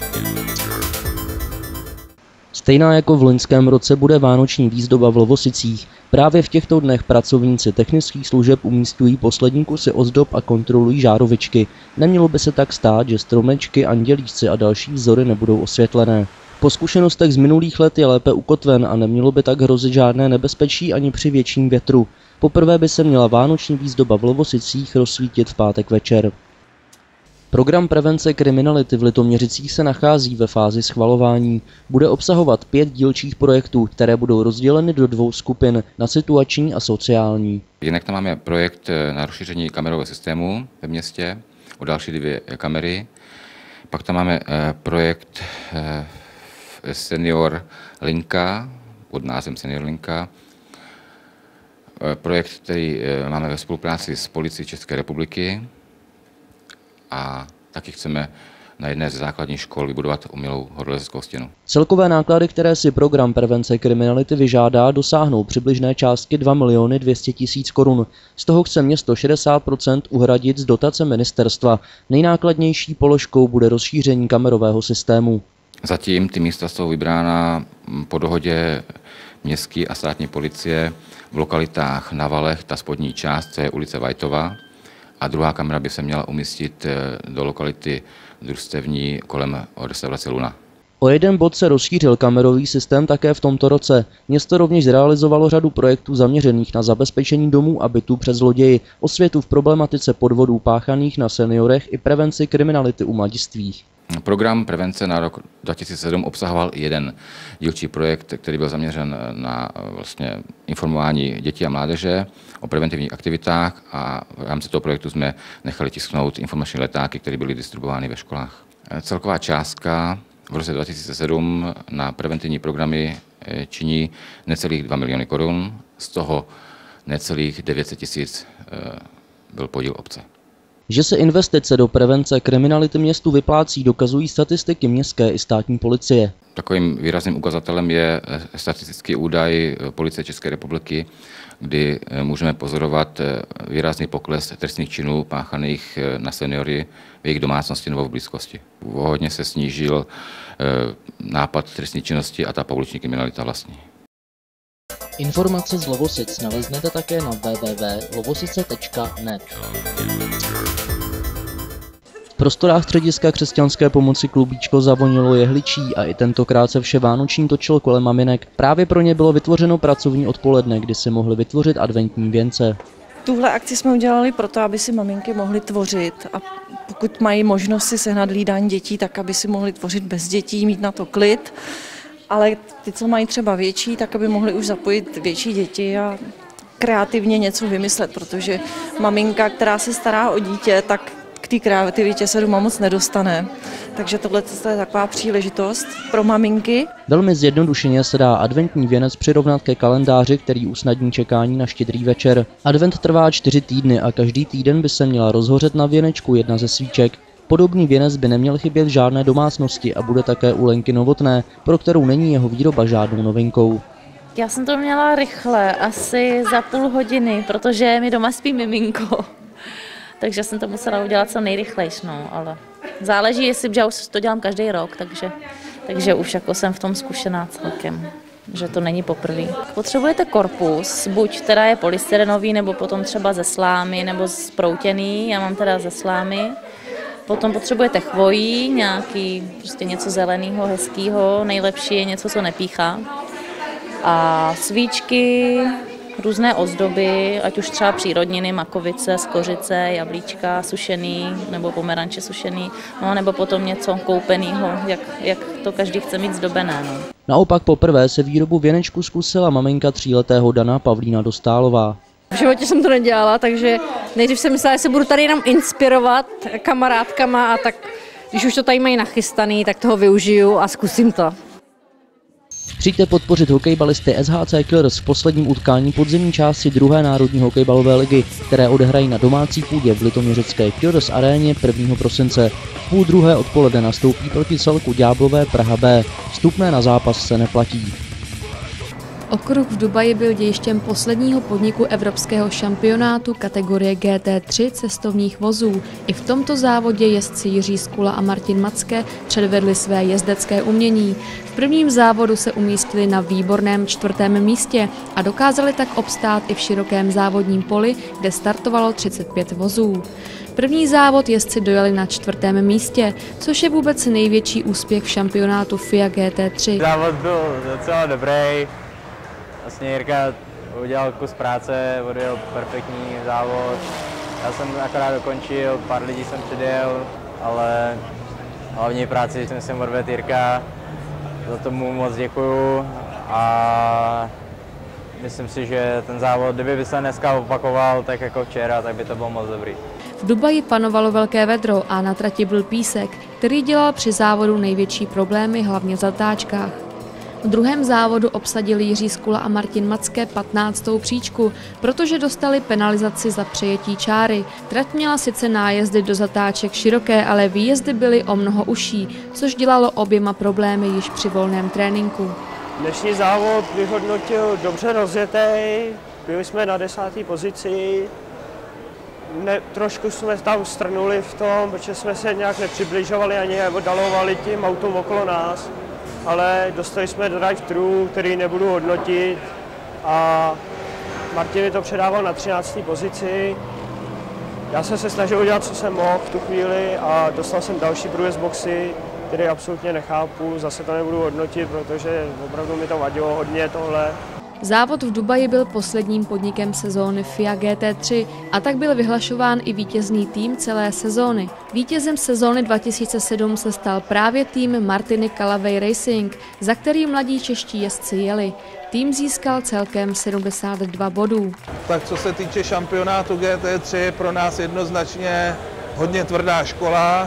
Stejná jako v loňském roce bude vánoční výzdoba v Lovosicích. Právě v těchto dnech pracovníci technických služeb umísťují poslední kusy ozdob a kontrolují žárovičky. Nemělo by se tak stát, že stromečky, andělíčci a další vzory nebudou osvětlené. Po zkušenostech z minulých let je lépe ukotven a nemělo by tak hrozit žádné nebezpečí ani při větším větru. Poprvé by se měla vánoční výzdoba v Lovosicích rozsvítit v pátek večer. Program prevence kriminality v Litoměřicích se nachází ve fázi schvalování. Bude obsahovat 5 dílčích projektů, které budou rozděleny do 2 skupin, na situační a sociální. Jinak tam máme projekt na rozšíření kamerového systému ve městě o další 2 kamery. Pak tam máme projekt Senior Linka pod názvem Senior Linka. projekt, který máme ve spolupráci s Policií České republiky a taky chceme na jedné ze základních škol vybudovat umělou horolezeckou stěnu. Celkové náklady, které si program prevence kriminality vyžádá, dosáhnou přibližné částky 2 200 000 korun. Z toho chce město 60% uhradit z dotace ministerstva. Nejnákladnější položkou bude rozšíření kamerového systému. Zatím ty místa jsou vybrána po dohodě městské a státní policie v lokalitách na Valech, ta spodní část, to je ulice Vajtova, a druhá kamera by se měla umístit do lokality družstevní kolem restaurace Luna. O jeden bod se rozšířil kamerový systém také v tomto roce. Město rovněž zrealizovalo řadu projektů zaměřených na zabezpečení domů a bytů před zloději, osvětu v problematice podvodů páchaných na seniorech i prevenci kriminality u mladistvých. Program prevence na rok 2007 obsahoval jeden dílčí projekt, který byl zaměřen na vlastně informování dětí a mládeže o preventivních aktivitách, a v rámci toho projektu jsme nechali tisknout informační letáky, které byly distribuovány ve školách. Celková částka v roce 2007 na preventivní programy činí necelých 2 miliony korun, z toho necelých 900 000 byl podíl obce. Že se investice do prevence kriminality městu vyplácí, dokazují statistiky městské i státní policie. Takovým výrazným ukazatelem je statistický údaj Policie České republiky, kdy můžeme pozorovat výrazný pokles trestných činů páchaných na seniory v jejich domácnosti nebo v blízkosti. Hodně se snížil nápad trestní činnosti a ta pouliční kriminalita vlastní. Informace z Lovosic naleznete také na www.lovosice.net. V prostorách střediska křesťanské pomoci Klubíčko zavonilo jehličí a i tentokrát se vše vánoční točilo kolem maminek. Právě pro ně bylo vytvořeno pracovní odpoledne, kdy si mohli vytvořit adventní věnce. Tuhle akci jsme udělali proto, aby si maminky mohly tvořit, a pokud mají možnost si sehnat hlídání dětí, tak aby si mohly tvořit bez dětí, mít na to klid. Ale ty, co mají třeba větší, tak aby mohli už zapojit větší děti a kreativně něco vymyslet, protože maminka, která se stará o dítě, tak k té kreativitě se doma moc nedostane. Takže tohle je taková příležitost pro maminky. Velmi zjednodušeně se dá adventní věnec přirovnat ke kalendáři, který usnadní čekání na Štědrý večer. Advent trvá 4 týdny a každý týden by se měla rozhořet na věnečku jedna ze svíček. Podobný věnec by neměl chybět v žádné domácnosti a bude také u Lenky Novotné, pro kterou není jeho výroba žádnou novinkou. Já jsem to měla rychle, asi za půl hodiny, protože mi doma spí miminko. Takže jsem to musela udělat co nejrychlejší, no, ale záleží, jestli já už to dělám každý rok, takže už jako jsem v tom zkušená celkem, že to není poprvé. Potřebujete korpus, buď teda je polystyrenový, nebo potom třeba ze slámy, nebo sproutěný, já mám teda ze slámy. Potom potřebujete chvojí, nějaký prostě něco zeleného, hezkého, nejlepší je něco, co nepíchá. A svíčky, různé ozdoby, ať už třeba přírodniny, makovice, skořice, jablíčka sušený nebo pomeranče sušený, no, nebo potom něco koupeného, jak to každý chce mít zdobené. No. Naopak poprvé se výrobu věnečku zkusila maminka 3letého Dana Pavlína Dostálová. V životě jsem to nedělala, takže nejdřív jsem myslela, že se budu tady jenom inspirovat kamarádkama, a tak když už to tady mají nachystaný, tak toho využiju a zkusím to. Přijďte podpořit hokejbalisty SHC Killers v posledním utkání podzimní části 2. národní hokejbalové ligy, které odehrají na domácí půdě v litoměřické Killers aréně 1. prosince. V 12:30 odpoledne nastoupí proti celku Ďáblové Praha B. Vstupné na zápas se neplatí. Okruh v Dubaji byl dějištěm posledního podniku evropského šampionátu kategorie GT3 cestovních vozů. I v tomto závodě jezdci Jiří Skula a Martin Macke předvedli své jezdecké umění. V prvním závodu se umístili na výborném 4. místě a dokázali tak obstát i v širokém závodním poli, kde startovalo 35 vozů. První závod jezdci dojeli na 4. místě, což je vůbec největší úspěch v šampionátu FIA GT3. Závod byl docela dobrý. Vlastně Jirka udělal kus práce, odjel perfektní závod. Já jsem akorát dokončil, pár lidí jsem předjel, ale hlavní práci jsem odvedl Jirka. Za to mu moc děkuju a myslím si, že ten závod, kdyby se dneska opakoval tak jako včera, tak by to bylo moc dobrý. V Dubaji panovalo velké vedro a na trati byl písek, který dělal při závodu největší problémy, hlavně v zatáčkách. V druhém závodu obsadili Jiří Skula a Martin Macké 15. příčku, protože dostali penalizaci za přejetí čáry. Trať měla sice nájezdy do zatáček široké, ale výjezdy byly o mnoho užší, což dělalo oběma problémy již při volném tréninku. Dnešní závod vyhodnotil dobře rozjetý, byli jsme na 10. pozici. Trošku jsme tam strnuli v tom, protože jsme se nějak nepřibližovali ani oddalovali tím autům okolo nás, ale dostali jsme drive-thru, který nebudu hodnotit a Martin mi to předával na 13. pozici. Já jsem se snažil udělat, co jsem mohl v tu chvíli a dostal jsem další průjezd boxy, který absolutně nechápu, zase to nebudu hodnotit, protože opravdu mi to vadilo hodně tohle. Závod v Dubaji byl posledním podnikem sezóny FIA GT3 a tak byl vyhlašován i vítězný tým celé sezóny. Vítězem sezóny 2007 se stal právě tým Martiny Calavey Racing, za který mladí čeští jezdci jeli. Tým získal celkem 72 bodů. Tak co se týče šampionátu GT3, pro nás jednoznačně hodně tvrdá škola,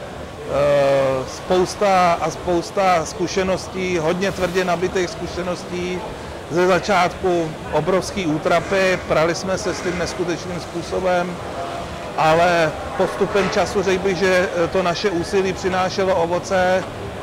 spousta zkušeností, hodně tvrdě nabitých zkušeností. Ze začátku obrovský útrapy, prali jsme se s tím neskutečným způsobem, ale postupem času řekl bych, že to naše úsilí přinášelo ovoce.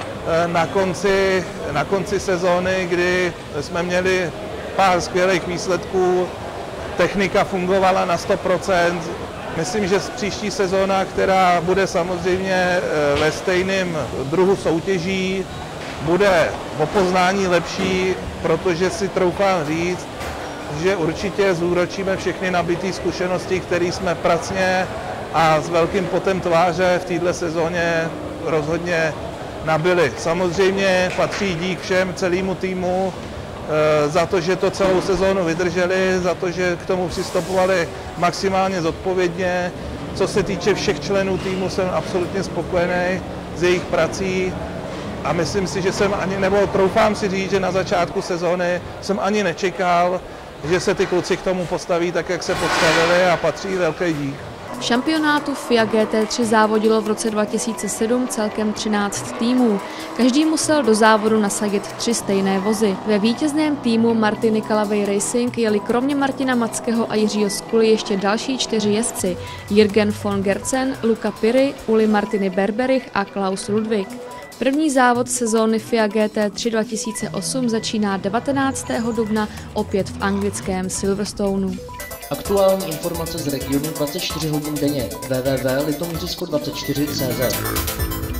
Na konci sezóny, kdy jsme měli pár skvělých výsledků, technika fungovala na 100%. Myslím, že příští sezóna, která bude samozřejmě ve stejném druhu soutěží, bude o poznání lepší, protože si troufám říct, že určitě zúročíme všechny nabité zkušenosti, které jsme pracně a s velkým potem tváře v této sezóně rozhodně nabili. Samozřejmě patří dík všem, celému týmu, za to, že to celou sezónu vydrželi, za to, že k tomu přistupovali maximálně zodpovědně. Co se týče všech členů týmu, jsem absolutně spokojený s jejich prací. A myslím si, že troufám si říct, že na začátku sezóny jsem ani nečekal, že se ty kluci k tomu postaví tak, jak se postavili a patří velký dík. V šampionátu FIA GT3 závodilo v roce 2007 celkem 13 týmů. Každý musel do závodu nasadit 3 stejné vozy. Ve vítězném týmu Martiny Calavey Racing jeli kromě Martina Mackého a Jiřího Skuly ještě další 4 jezdci. Jürgen von Gertzen, Luca Piry, Uli Martiny Berberich a Klaus Ludwig. První závod sezóny FIA GT3 2008 začíná 19. dubna opět v anglickém Silverstoneu. Aktuální informace z regionu 24 hodin denně www.litomířisko24.cz